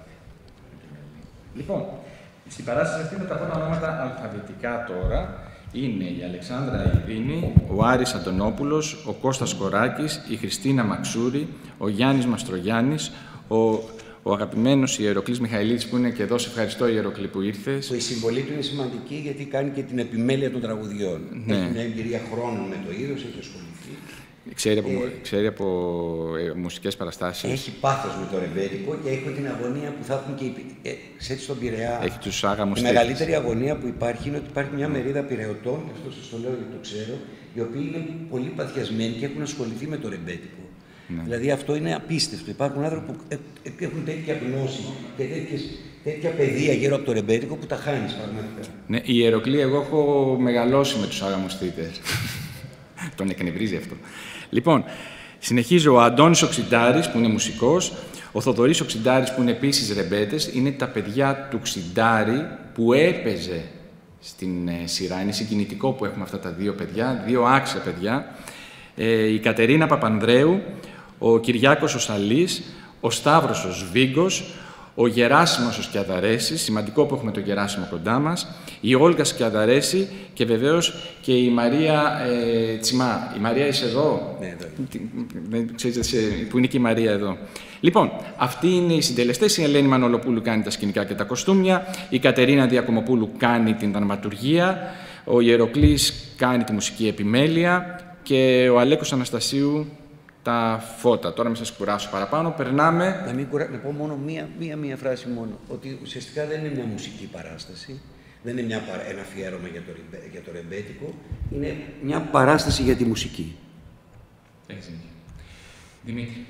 Λοιπόν, στην παράσταση αυτή θα τα πω τα ονόματα αλφαβητικά τώρα Είναι η Αλεξάνδρα Ιδίνη, ο Άρης Αντωνόπουλος, ο Κώστας Κοράκης, η Χριστίνα Μαξούρη, ο Γιάννης Μαστρογιάννης, ο αγαπημένος Ιεροκλής Μιχαηλίδης που είναι και εδώ. Σε ευχαριστώ, Ιεροκλή, που ήρθες. Η συμβολή του είναι σημαντική γιατί κάνει και την επιμέλεια των τραγουδιών. Ναι. Έχει μια εμπειρία χρόνων με το είδος, έχει ασχοληθεί. Ξέρει από μουσικές παραστάσεις. Έχει πάθος με το ρεμπέτικο και έχει την αγωνία που θα έχουν και έτσι στον Πειραιά. Έχει τους άγαμους. Η μεγαλύτερη αγωνία που υπάρχει είναι ότι υπάρχει μια μερίδα Πειραιωτών, και αυτό σας το λέω γιατί το ξέρω, οι οποίοι είναι πολύ παθιασμένοι και έχουν ασχοληθεί με το ρεμπέτικο. Ναι. Δηλαδή αυτό είναι απίστευτο. Υπάρχουν άνθρωποι που έχουν τέτοια γνώση και τέτοια παιδεία γύρω από το ρεμπέτικο που τα χάνεις πραγματικά. Ναι, η Ιεροκλή, εγώ έχω μεγαλώσει με τους άγαμους θήτες. Τον εκνευρίζει αυτό. Λοιπόν, συνεχίζει ο Αντώνης Οξυντάρης, που είναι μουσικός, ο Θοδωρής Οξυντάρης, που είναι επίσης ρεμπέτες. Είναι τα παιδιά του Ξυντάρη που έπαιζε στην σειρά. Είναι συγκινητικό που έχουμε αυτά τα δύο παιδιά, δύο άξια παιδιά. Η Κατερίνα Παπανδρέου, ο Κυριάκος ο Σαλής, ο Σταύρος ο Σβίγκος, ο Γεράσιμος ο Σκιαδαρέσης, σημαντικό που έχουμε τον Γεράσιμο κοντά μας, η Όλγα Σκιαδαρέση και βεβαίως και η Μαρία Τσιμά. Η Μαρία είσαι εδώ? Ναι, εδώ. Ξέρετε που είναι και η Μαρία εδώ. Λοιπόν, αυτοί είναι οι συντελεστές. Η Ελένη Μανολοπούλου κάνει τα σκηνικά και τα κοστούμια, η Κατερίνα Διακομοπούλου κάνει την δραματουργία, ο Ιεροκλής κάνει τη μουσική επιμέλεια και ο Αλέκος Αναστασίου τα φώτα. Τώρα μην σας κουράσω παραπάνω, περνάμε... Να πω μόνο μία φράση μόνο, ότι ουσιαστικά δεν είναι μια μουσική παράσταση, δεν είναι ένα αφιέρωμα για το ρεμπέτικο, είναι μια παράσταση για τη μουσική. Έχεις δίκιο. Δημήτρη.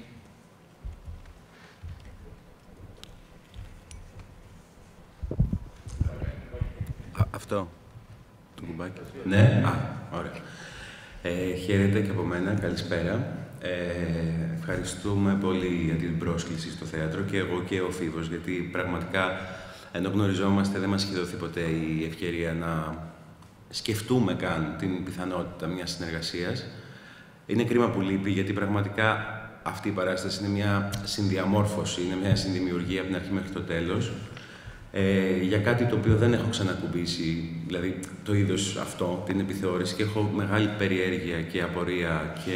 Αυτό, το κουμπάκι. Ναι, ωραία. Χαίρετε και από μένα, καλησπέρα. Ευχαριστούμε πολύ για την πρόσκληση στο θέατρο και εγώ και ο Φίβος, γιατί πραγματικά ενώ γνωριζόμαστε δεν μας έχει δοθεί ποτέ η ευκαιρία να σκεφτούμε καν την πιθανότητα μιας συνεργασίας. Είναι κρίμα που λείπει, γιατί πραγματικά αυτή η παράσταση είναι μια συνδιαμόρφωση, είναι μια συνδημιουργία από την αρχή μέχρι το τέλος. Για κάτι το οποίο δεν έχω ξανακουμπήσει, δηλαδή το είδος αυτό, την επιθεώρηση, και έχω μεγάλη περιέργεια και απορία και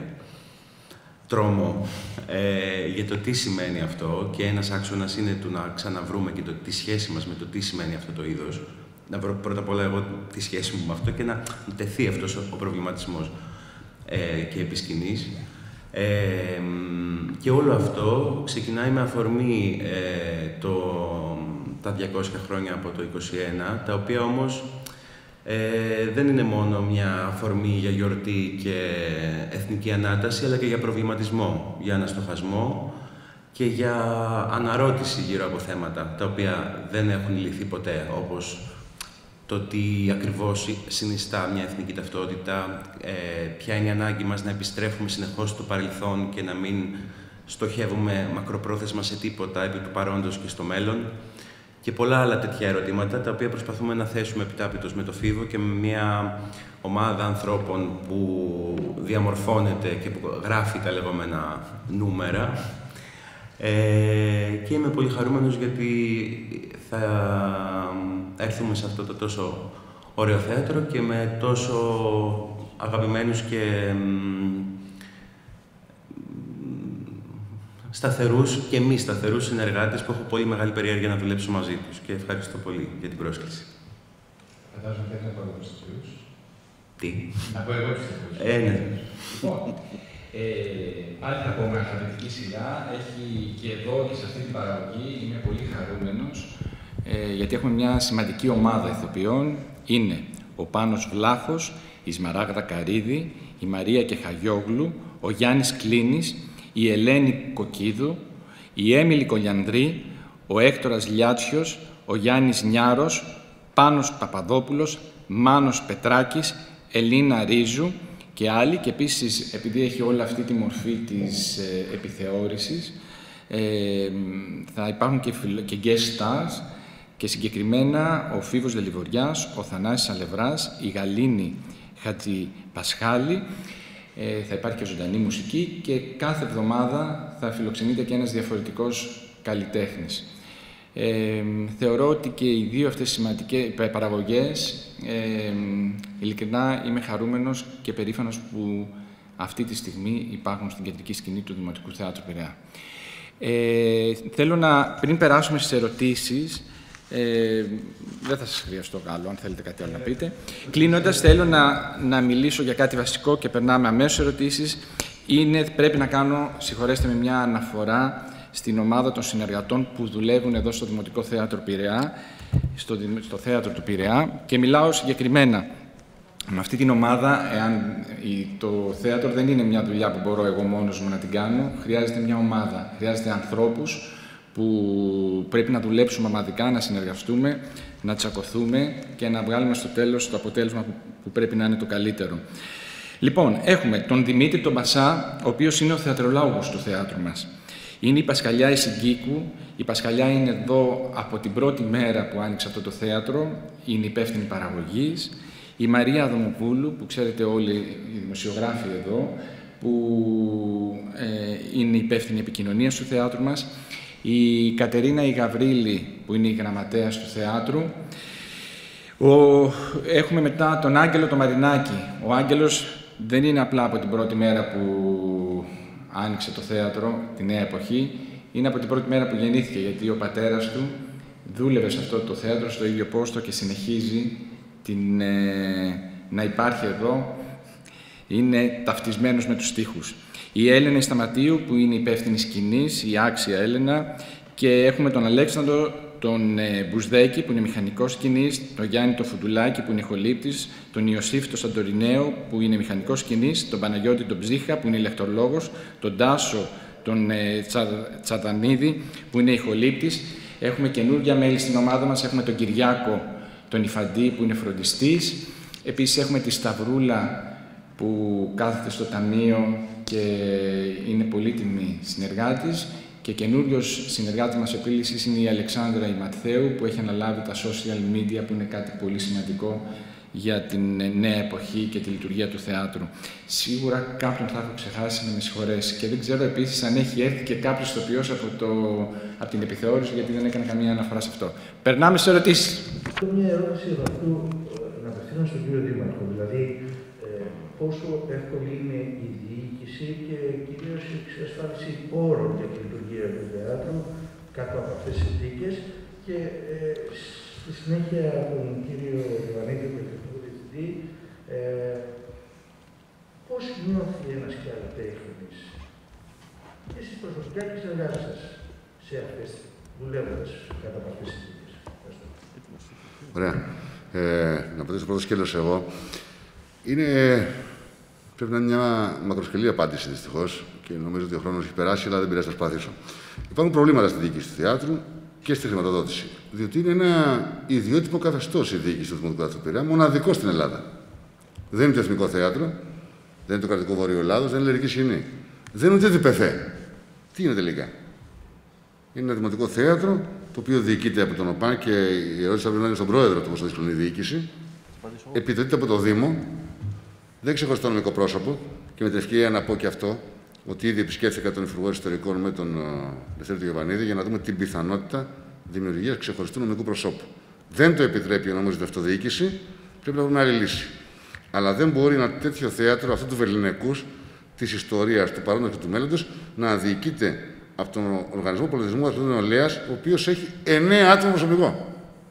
τρόμο για το τι σημαίνει αυτό, και ένας άξονας είναι του να ξαναβρούμε και τη σχέση μας με το τι σημαίνει αυτό το είδος. Να βρω πρώτα απ' όλα εγώ τη σχέση μου με αυτό και να τεθεί αυτός ο προβληματισμός και επί σκηνής. Και όλο αυτό ξεκινάει με αφορμή τα 200 χρόνια από το 21, τα οποία όμως δεν είναι μόνο μια αφορμή για γιορτή και εθνική ανάταση, αλλά και για προβληματισμό, για αναστοχασμό και για αναρώτηση γύρω από θέματα τα οποία δεν έχουν λυθεί ποτέ, όπως το τι ακριβώς συνιστά μια εθνική ταυτότητα, ποια είναι η ανάγκη μας να επιστρέφουμε συνεχώς στο παρελθόν και να μην στοχεύουμε μακροπρόθεσμα σε τίποτα επί του παρόντος και στο μέλλον, και πολλά άλλα τέτοια ερωτήματα, τα οποία προσπαθούμε να θέσουμε επιτάπητος με το Φίβο και με μια ομάδα ανθρώπων που διαμορφώνεται και που γράφει τα λεγόμενα νούμερα. Και είμαι πολύ χαρούμενος γιατί θα έρθουμε σε αυτό το τόσο ωραίο θέατρο και με τόσο αγαπημένους και σταθερούς και μη σταθερούς συνεργάτες που έχω πολύ μεγάλη περιέργεια να δουλέψω μαζί τους, και ευχαριστώ πολύ για την πρόσκληση. Φαντάζομαι θέλεις να πω εγώ τους θεούς. Τι? Να πω εγώ τους θεούς. Ναι. Λοιπόν, πάλι θα πω με αλφαβητική σειρά. Έχει και εδώ και σε αυτή την παραγωγή, είμαι πολύ χαρούμενος, γιατί έχουμε μια σημαντική ομάδα ηθοποιών. Είναι ο Πάνος Βλάχος, η Σμαράγδα Καρίδη, η Μαρία Κεχαγιόγλου, ο Γιάννης Κλίνης, η Ελένη Κοκκίδου, η Έμιλη Κολιανδρή, ο Έκτορας Λιάτσιος, ο Γιάννης Νιάρος, Πάνος Παπαδόπουλος, Μάνος Πετράκης, Ελίνα Ρίζου και άλλοι. Και επίσης, επειδή έχει όλη αυτή τη μορφή της επιθεώρησης, θα υπάρχουν και guest stars, και συγκεκριμένα ο Φίβος Δελιβοριάς, ο Θανάσης Αλευράς, η Γαλήνη Χατζηπασχάλη. Θα υπάρχει και ζωντανή μουσική και κάθε εβδομάδα θα φιλοξενείται και ένας διαφορετικός καλλιτέχνης. Θεωρώ ότι και οι δύο αυτές σημαντικές παραγωγές, ειλικρινά είμαι χαρούμενος και περήφανος που αυτή τη στιγμή υπάρχουν στην κεντρική σκηνή του Δημοτικού Θεάτρου Πειραιά. Θέλω πριν περάσουμε στις ερωτήσεις, δεν θα σας χρειαστώ άλλο, αν θέλετε κάτι άλλο να πείτε. Κλείνοντας, θέλω να μιλήσω για κάτι βασικό και περνάμε αμέσως ερωτήσεις. Πρέπει να κάνω, συγχωρέστε με, μια αναφορά στην ομάδα των συνεργατών που δουλεύουν εδώ στο Δημοτικό Θέατρο Πειραιά, στο Θέατρο του Πειραιά, και μιλάω συγκεκριμένα. Με αυτή την ομάδα, το θέατρο δεν είναι μια δουλειά που μπορώ εγώ μόνος μου να την κάνω, χρειάζεται μια ομάδα, χρειάζεται ανθρώπους που πρέπει να δουλέψουμε ομαδικά, να συνεργαστούμε, να τσακωθούμε και να βγάλουμε στο τέλος το αποτέλεσμα που πρέπει να είναι το καλύτερο. Λοιπόν, έχουμε τον Δημήτρη τον Μπασά, ο οποίος είναι ο θεατρολόγος του θεάτρου μας. Είναι η Πασχαλιά η Συγκίκου. Η Πασχαλιά είναι εδώ από την πρώτη μέρα που άνοιξε αυτό το θέατρο, είναι υπεύθυνη παραγωγής. Η Μαρία Αδομοπούλου, που ξέρετε όλοι οι δημοσιογράφοι εδώ, που είναι υπεύθυνη επικοινωνίας του θεάτρου μας. Η Κατερίνα η Γαβρίλη, που είναι η γραμματέας του θεάτρου. Έχουμε μετά τον Άγγελο τον Μαρινάκη. Ο Άγγελος δεν είναι απλά από την πρώτη μέρα που άνοιξε το θέατρο, τη νέα εποχή. Είναι από την πρώτη μέρα που γεννήθηκε, γιατί ο πατέρας του δούλευε σε αυτό το θέατρο, στο ίδιο πόστο, και συνεχίζει να υπάρχει εδώ. Είναι ταυτισμένος με τους στίχους. Η Έλενα Σταματίου, που είναι υπεύθυνη σκηνής, η άξια Έλενα, και έχουμε τον Αλέξανδρο τον Μπουσδέκη, που είναι μηχανικός σκηνής, τον Γιάννη τον Φουντουλάκη, που είναι ηχολήπτης, τον Ιωσήφ τον Σαντορινέο, που είναι μηχανικός σκηνής, τον Παναγιώτη τον Ψύχα, που είναι ηλεκτρολόγος, τον Τάσο τον Τσατανίδη, που είναι ηχολήπτης. Έχουμε καινούργια μέλη στην ομάδα μας, έχουμε τον Κυριάκο τον Ιφαντή, που είναι φροντιστής. Επίσης έχουμε τη Σταυρούλα, που κάθεται στο ταμείο και είναι πολύτιμη συνεργάτης, και καινούριος συνεργάτης μας επίλυσης είναι η Αλεξάνδρα η Ματθαίου, που έχει αναλάβει τα social media, που είναι κάτι πολύ σημαντικό για την νέα εποχή και τη λειτουργία του θεάτρου. Σίγουρα κάποιον θα έχω ξεχάσει, να με συγχωρέσει, και δεν ξέρω επίσης αν έχει έρθει και κάποιος ηθοποιός από την επιθεώρηση, γιατί δεν έκανα καμία αναφορά σε αυτό. Περνάμε στις ερωτήσεις. Μια ερώτηση από αυτού να απευθύνω στον κύριο Δήμαρχο, δηλαδή πόσο εύκολη είναι η διοίκηση και κυρίως η εξασφάλιση πόρων για τη λειτουργία του θεάτρου κάτω από αυτές τις συνθήκες, και στη συνέχεια τον κύριο Ιωαννίδη, τον τεχνικό διευθυντή, πώς νιώθει ένας καλλιτέχνης και εσείς προσωπικά και συνεργάτες σας σε αυτές, δουλεύοντας κάτω από αυτές τις συνθήκες? Ωραία. Να απαντήσω το πρώτο σκέλος εγώ. Πρέπει να είναι μια μακροσκελή απάντηση, δυστυχώς, και νομίζω ότι ο χρόνος έχει περάσει, αλλά δεν πειράζει, θα προσπαθήσω. Υπάρχουν προβλήματα στη διοίκηση του θεάτρου και στη χρηματοδότηση. Διότι είναι ένα ιδιότυπο καθεστώς η διοίκηση του Δημοτικού Θεάτρου Πειραιά, μοναδικό στην Ελλάδα. Δεν είναι το Εθνικό Θέατρο, δεν είναι το Κρατικό Βόρειο Ελλάδος, δεν είναι Λυρική Σκηνή. Δεν είναι ούτε διπεθέ. Τι είναι τελικά? Είναι ένα δημοτικό θέατρο, το οποίο διοικείται από τον ΟΠΑ, και η ερώτηση θα πρέπει να είναι στον πρόεδρο του, πόσο δύσκολη είναι η διοίκηση. Επιδοτείται από το Δήμο. Δεν ξεχωριστό νομικό πρόσωπο, και με την ευκαιρία να πω και αυτό, ότι ήδη επισκέφθηκα τον Υπουργό Ιστορικών με τον Λευτέρη του Γεβανίδη για να δούμε την πιθανότητα δημιουργίας ξεχωριστού νομικού προσώπου. Δεν το επιτρέπει η ονομάζεται αυτοδιοίκηση, πρέπει να βρούμε άλλη λύση. Αλλά δεν μπορεί ένα τέτοιο θέατρο, αυτού του βεληνικούς, της ιστορίας, του παρόντος και του μέλλοντος, να διοικείται από τον Οργανισμό Πολιτισμού Αθλητών Νεολαίας, ο οποίος έχει 9 άτομα προσωπικό.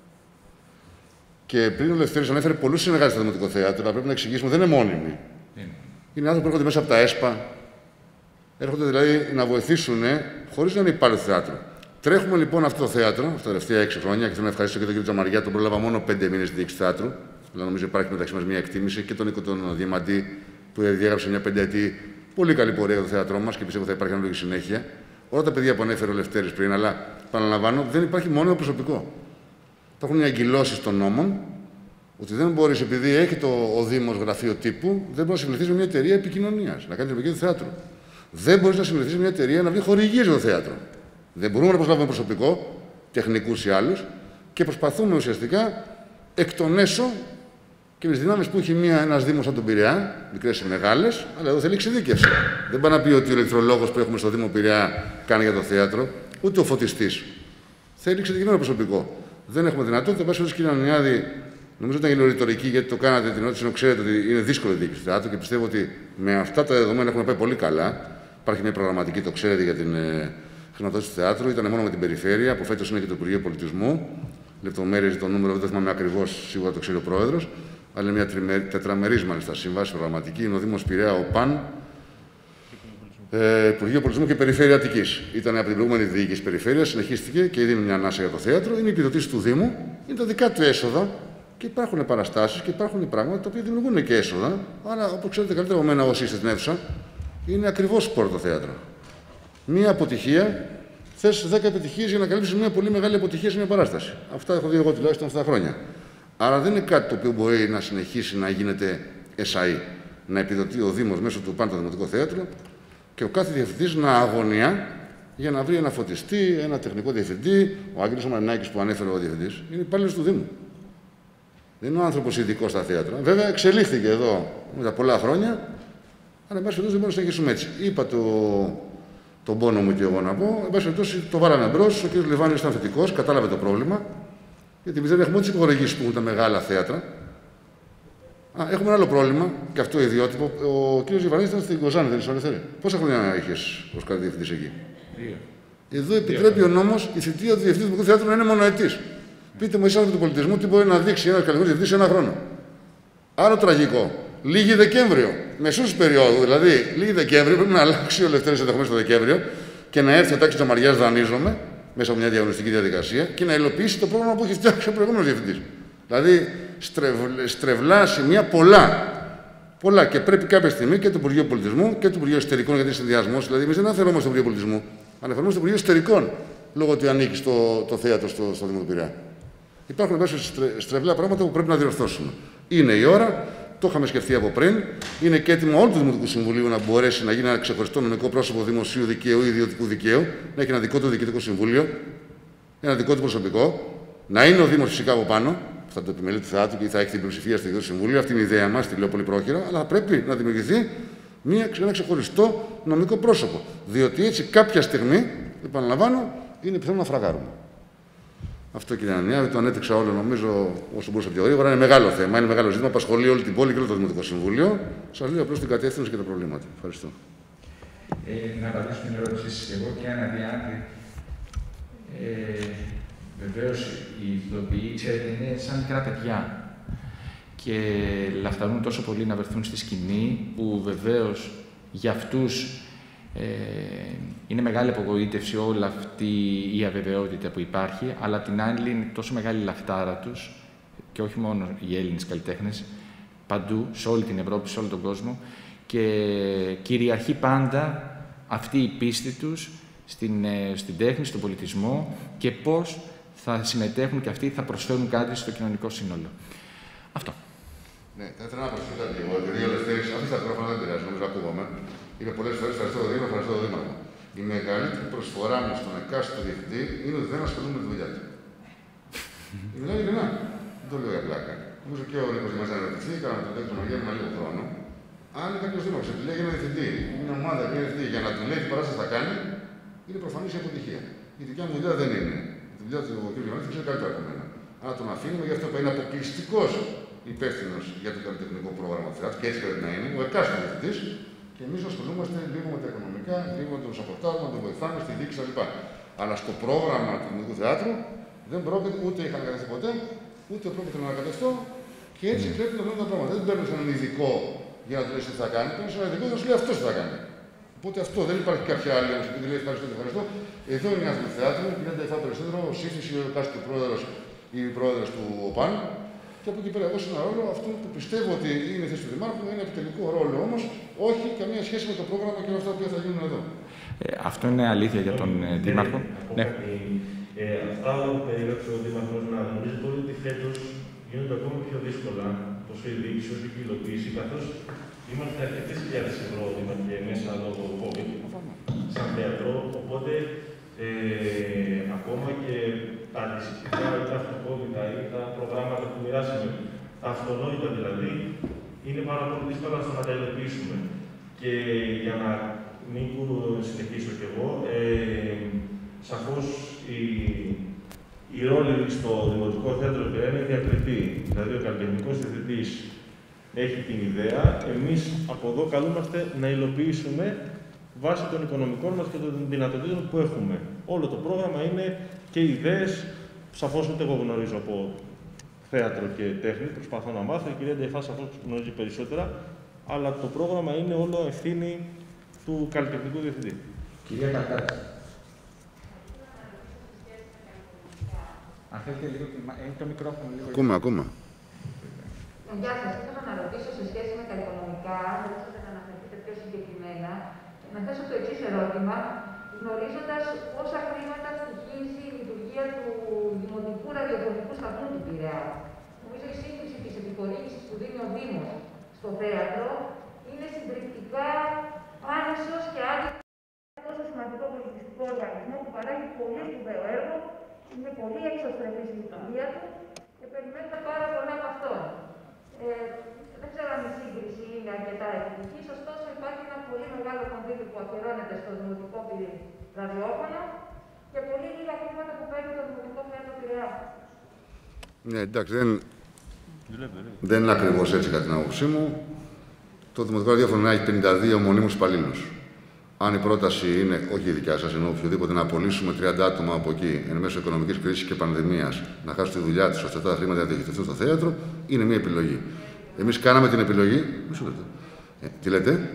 Και πριν ο Λευτέρης ανέφερε πολλούς συνεργάτες στο Δημοτικό Θέατρο, αλλά πρέπει να εξηγήσουμε, δεν είναι μόνιμοι. Είναι άνθρωποι που έρχονται μέσα από τα ΕΣΠΑ. Έρχονται δηλαδή να βοηθήσουν χωρίς να είναι υπάλληλοι του θεάτρου. Τρέχουμε λοιπόν αυτό το θέατρο, αυτά τα τελευταία 6 χρόνια, και θέλω να ευχαριστήσω και τον κύριο Τζαμαριά, τον πρόλαβα μόνο 5 μήνες στη διοίκηση θεάτρου. Αλλά νομίζω υπάρχει μεταξύ μας μια εκτίμηση, και τον Νίκο τον Διαμαντή, που διέγραψε μια 5ετή πολύ καλή πορεία για το θέατρό μας, και πιστεύω θα υπάρχει ανάλογη συνέχεια. Όλα τα παιδιά που ανέφερε ο Λευτέρης πριν, αλλά επαναλαμβάνω, δεν υπάρχει μόνιμο προσωπικό. Υπάρχουν οι αγκυλώσεις των νόμων, ότι δεν μπορεί, επειδή έχει ο Δήμος γραφείο τύπου, δεν μπορεί να συμβληθεί με μια εταιρεία επικοινωνίας, να κάνει την επικοινωνία του θεάτρου. Δεν μπορεί να συμβληθεί με μια εταιρεία να βρει χορηγίες για το θέατρο. Δεν μπορούμε να προσλάβουμε προσωπικό, τεχνικούς ή άλλους, και προσπαθούμε ουσιαστικά εκ των έσω και με τις δυνάμεις που έχει ένας Δήμος σαν τον Πειραιά, μικρές ή μεγάλες, αλλά εδώ θέλει εξειδίκευση. Δεν πάει να πει ότι ο ηλεκτρολόγος που έχουμε στο Δήμο Πειραιά κάνει για το θέατρο, ούτε ο φωτιστής. θέλει εξειδικευμένο προσωπικό. Δεν έχουμε δυνατότητα. Εν πάση περιπτώσει, κύριε Ανανιάδη, νομίζω ότι ήταν ρητορική γιατί το κάνατε την ερώτηση, ενώ ξέρετε ότι είναι δύσκολη η διοίκηση του θεάτρου και πιστεύω ότι με αυτά τα δεδομένα έχουμε πάει πολύ καλά. Υπάρχει μια προγραμματική, το ξέρετε, για την χρηματοδότηση του θεάτρου. Ήταν μόνο με την περιφέρεια, από φέτος είναι και το Υπουργείο Πολιτισμού. Λεπτομέρειες, το νούμερο δεν το θυμάμαι ακριβώς, σίγουρα το ξέρει ο Πρόεδρος. Αλλά είναι μια τετραμερής μάλιστα σύμβαση προγραμματική. Είναι ο Δήμος Πειραιά, ο ΠΑΝ, Υπουργείο Πολιτισμού και Περιφέρεια Αττικής. Ήταν από την προηγούμενη διοίκηση περιφέρεια, συνεχίστηκε και δίνει μια ανάσα για το θέατρο. Είναι η επιδοτήση του Δήμου, είναι τα δικά του έσοδα και υπάρχουν παραστάσεις και υπάρχουν πράγματα τα οποία δημιουργούν και έσοδα. Αλλά όπως ξέρετε καλύτερα από μένα, όσοι είστε στην αίθουσα, είναι ακριβώς σπορ το θέατρο. Μία αποτυχία, θες 10 επιτυχίες για να καλύψεις μια πολύ μεγάλη αποτυχία σε μια παράσταση. Αυτά έχω δει εγώ τουλάχιστον αυτά τα χρόνια. Άρα δεν είναι κάτι το οποίο μπορεί να συνεχίσει να γίνεται SAE. Να επιδοτεί ο Δήμος μέσω του ΠΑΝ το Δημοτικό Θέατρο και ο κάθε διευθυντής να αγωνία για να βρει ένα φωτιστή, ένα τεχνικό διευθυντή. Ο Άγγελος Μαρινάκης που ανέφερε ο διευθυντής είναι υπάλληλος του Δήμου. Δεν είναι ο άνθρωπος ειδικός στα θέατρα. Βέβαια εξελίχθηκε εδώ μετά πολλά χρόνια, αλλά εν πάση περιπτώσει δεν μπορούμε να συνεχίσουμε έτσι. Είπα τον πόνο μου και εγώ να πω. Εν πάση περιπτώσει το βάλαμε μπρος. Ο κ. Λιβάνιος ήταν θετικός, κατάλαβε το πρόβλημα. Γιατί εμείς δεν έχουμε τις υποχωρηγήσεις που έχουν τα μεγάλα θέατρα. Έχουμε ένα άλλο πρόβλημα, και αυτό ιδιότυπο. Ο κ. Λιβάνιος ήταν στην Κοζάνη, δεν είναι? Πόσα χρόνια είχες ως κάτι διευθυντής εκεί? 2. Εδώ επιτρέπει ο νόμος η θητεία του διευθυντή του Δημοτικού Θεάτρου να είναι μονοετής. Πείτε μου, εσείς άνθρωποι του πολιτισμού, τι μπορεί να δείξει ένα καλλιτεχνικός διευθυντής σε ένα χρόνο. Άλλο τραγικό. Λίγη Δεκέμβριο. Μεσούς περίοδου, δηλαδή λίγη Δεκέμβριο, πρέπει να αλλάξει ο Λευτέρης ενδεχομένως το Δεκέμβριο και να έρθει ο Τάκης Τζαμαριάς, δανείζομαι, μέσα από μια διαγωνιστική διαδικασία και να υλοποιήσει το πρόγραμμα που έχει φτιάξει ο προηγούμενος διευθυντής. Δηλαδή, στρεβλά σημεία πολλά. Και πρέπει κάποια στιγμή και το Υπουργείο Πολιτισμού και το Υπουργείο Εσωτερικών, γιατί είναι συνδυασμός. Δηλαδή, εμείς δεν αναφερόμαστε στο Υπουργείο Πολιτισμού, αναφερόμαστε στο Υπουργείο Εσωτερικών, λόγω ότι ανήκει το θέατρο στο Δήμο του Πειραιά. Υπάρχουν στρεβλά πράγματα που πρέπει να διορθώσουμε. Είναι η ώρα. Το είχαμε σκεφτεί από πριν. Είναι και έτοιμο όλου του Δημοτικού Συμβουλίου να μπορέσει να γίνει ένα ξεχωριστό νομικό πρόσωπο δημοσίου δικαίου ή ιδιωτικού δικαίου, να έχει ένα δικό του διοικητικό συμβούλιο, ένα δικό του προσωπικό, να είναι ο Δήμος φυσικά από πάνω, θα το επιμελεί του θεάτρου και θα έχει την πλειοψηφία στο διοικητικό συμβούλιο. Αυτή είναι η ιδέα μας, τη λέω πολύ πρόχειρα, αλλά θα πρέπει να δημιουργηθεί ένα ξεχωριστό νομικό πρόσωπο. Διότι έτσι κάποια στιγμή, επαναλαμβάνω, είναι πιθανό να φραγάρουμε. Αυτό, κύριε Ανανιάδη, το ανέτυξα όλο, νομίζω, όσο μπορούσα πιο γρήγορα. Είναι μεγάλο θέμα, είναι μεγάλο ζήτημα, απασχολεί όλη την πόλη και όλο το Δημοτικό Συμβούλιο. Σας λέω απλώς την κατεύθυνση και τα προβλήματα. Ευχαριστώ. Να απαντήσω την ερώτηση εγώ και Αναδιάτη. Βεβαίως, οι ηθοποιοί, ξέρετε, είναι σαν μικρά παιδιά. Και λαχταρούν τόσο πολύ να βρεθούν στη σκηνή, που βεβαίως για αυτούς είναι μεγάλη απογοήτευση όλη αυτή η αβεβαιότητα που υπάρχει, αλλά την άλλη είναι τόσο μεγάλη η λαχτάρα τους, και όχι μόνο οι Έλληνες καλλιτέχνες, παντού, σε όλη την Ευρώπη, σε όλο τον κόσμο, και κυριαρχεί πάντα αυτή η πίστη τους στην τέχνη, στον πολιτισμό και πώς θα συμμετέχουν και αυτοί θα προσφέρουν κάτι στο κοινωνικό σύνολο. Αυτό. Ναι, θα ήθελα να προσθέσω κάτι εγώ. Επειδή ο Λευτέρης, αυτή τα μικρόφωνα δεν πειράζει, νομίζω ακούγαμε. Είπε πολλές φορές ευχαριστώ το Δήμο, ευχαριστώ το Δήμαρχο. Η μεγαλύτερη προσφορά μου στον εκάστοτε διευθυντή είναι ότι δεν ασχολούμαι με τη δουλειά του. Μιλάω ειλικρινά. Δεν το λέω για πλάκα. Νομίζω και ο Νίκος Δημάς να ερωτηθεί, κάναμε τον Τέξο Μαγιά με λίγο χρόνο. Αν κάποιο Δήμαρχος επιλέγει ένα διευθυντή, μια ομάδα, μια διευθυντή για να του λέει τι παράσταση θα κάνει, είναι προφανής η αποτυχία. Η δικιά μου δουλειά δεν είναι. Η δουλειά του κ. Γιωβάνη ξέρει καλύτερα από μένα. Αλλά τον αφήνουμε γι' αυτό που είναι αποκλειστικός υπεύθυνος για το καλλιτεχνικό πρόγραμμα του θεάτρου, και έτσι πρέπει να είναι, ο εκάστοτε διευθυντής, και εμείς ασχολούμαστε λίγο με τα οικονομικά, λίγο με τον σαπορτάζουμε, τον βοηθάμε, στη δίκη κτλ. Αλλά στο πρόγραμμα του Δημοτικού Θεάτρου δεν πρόκειται, ούτε είχα ανακατευτεί ποτέ, ούτε πρόκειται να ανακατευτώ, και έτσι πρέπει να βλέπουμε τα πράγματα. Δεν παίρνει έναν ειδικό για να του λέει τι θα κάνει, παίρνει έναν ειδικό για να σου λέει αυτό τι θα κάνει. Οπότε αυτό δεν υπάρχει κάποια άλλη να σου πει: ευχαριστώ. Εδώ είναι οι άνθρωποι του θεάτρου, η κυρία Νταϊφά Περισσότερο, ο Σύφης, ο κάστοτε πρόεδρος ή πρόεδρος του ΟΠΑΝ. Και από εκεί πέρα, εγώ σε ένα ρόλο αυτό που πιστεύω ότι είναι η θέση του Δημάρχου, είναι επιτελικό ρόλο όμως, όχι καμία σχέση με το πρόγραμμα και με αυτά που θα γίνουν εδώ. Αυτό είναι αλήθεια για τον Δήμαρχο. Ναι. Αυτά που περιγράψε ο Δήμαρχος, να νομίζετε όλοι ότι φέτος γίνονται ακόμα πιο δύσκολα, τόσο η διοίκηση όσο και η υλοποίηση, καθώς είμαστε αρκετές χιλιάδες ευρώ και μέσα λόγω COVID σαν θέατρο, οπότε ακόμα και τα αντισυστικά ή τα αυτοκόλλητα ή τα προγράμματα που μοιράσαμε, τα αυτονόητα δηλαδή, είναι πάρα πολύ δύσκολα στο να τα υλοποιήσουμε. Και για να μην συνεχίσω κι εγώ, σαφώς η ρόλη στο Δημοτικό Θέατρο Πειραιά είναι διακριτή. Δηλαδή, ο καλλιτεχνικός διευθυντής έχει την ιδέα, εμείς από εδώ καλούμαστε να υλοποιήσουμε βάσει των οικονομικών μας και των δυνατοτήτων που έχουμε. Όλο το πρόγραμμα είναι και ιδέες, σαφώς ούτε εγώ γνωρίζω από θέατρο και τέχνη, προσπαθώ να μάθω, η κυρία Νταϊφά σαφώς γνωρίζει περισσότερα, αλλά το πρόγραμμα είναι όλο ευθύνη του καλλιτεχνικού διευθυντή. Κυρία Καλκάτη. Αν θέλετε λίγο, έχει το μικρόφωνο λίγο. Ακόμα. Γεια σας. Ήθελα να ρωτήσω σε σχέση με τα οικονομικά, μπορούσατε να αναφερθείτε πιο συγκεκριμένα, να θέσω το εξής ερώτημα, γνωρίζοντας πόσα χρήματα στοιχίζει η λειτουργία του Δημοτικού Ραδιοφωνικού Σταθμού του Πειραιά. Νομίζω η σύγκριση της επιχορήγησης που δίνει ο Δήμος στο θέατρο είναι συντριπτικά άνισος και άδικο τόσο σημαντικό πολιτιστικό οργανισμό που παράγει πολύ σπουδαίο έργο, είναι πολύ εξωστρεφής η λειτουργία του και περιμένουμε πάρα πολλά από αυτόν. Δεν ξέρω αν η σύγκριση είναι αρκετά επιτυχής, ωστόσο υπάρχει ένα πολύ μεγάλο κονδύλι που αφιερώνεται στο Δημοτικό Ραδιόφωνο και πολύ λίγα χρήματα που παίρνει το Δημοτικό Θέατρο Πειραιά. Ναι, εντάξει, δεν είναι ακριβώς έτσι κατά την άποψή μου. Το Δημοτικό Ραδιόφωνο έχει 52 μονίμους υπαλλήλους. Αν η πρόταση είναι, όχι η δικιά σας, ενώ οποιοδήποτε, να απολύσουμε 30 άτομα από εκεί εν μέσω οικονομικής κρίσης και πανδημίας, να χάσουν τη δουλειά τους ώστε αυτά τα χρήματα να διοχετευτούν στο θέατρο, είναι μια επιλογή. Εμείς κάναμε την επιλογή. Μισό λεπτό. Τι λέτε?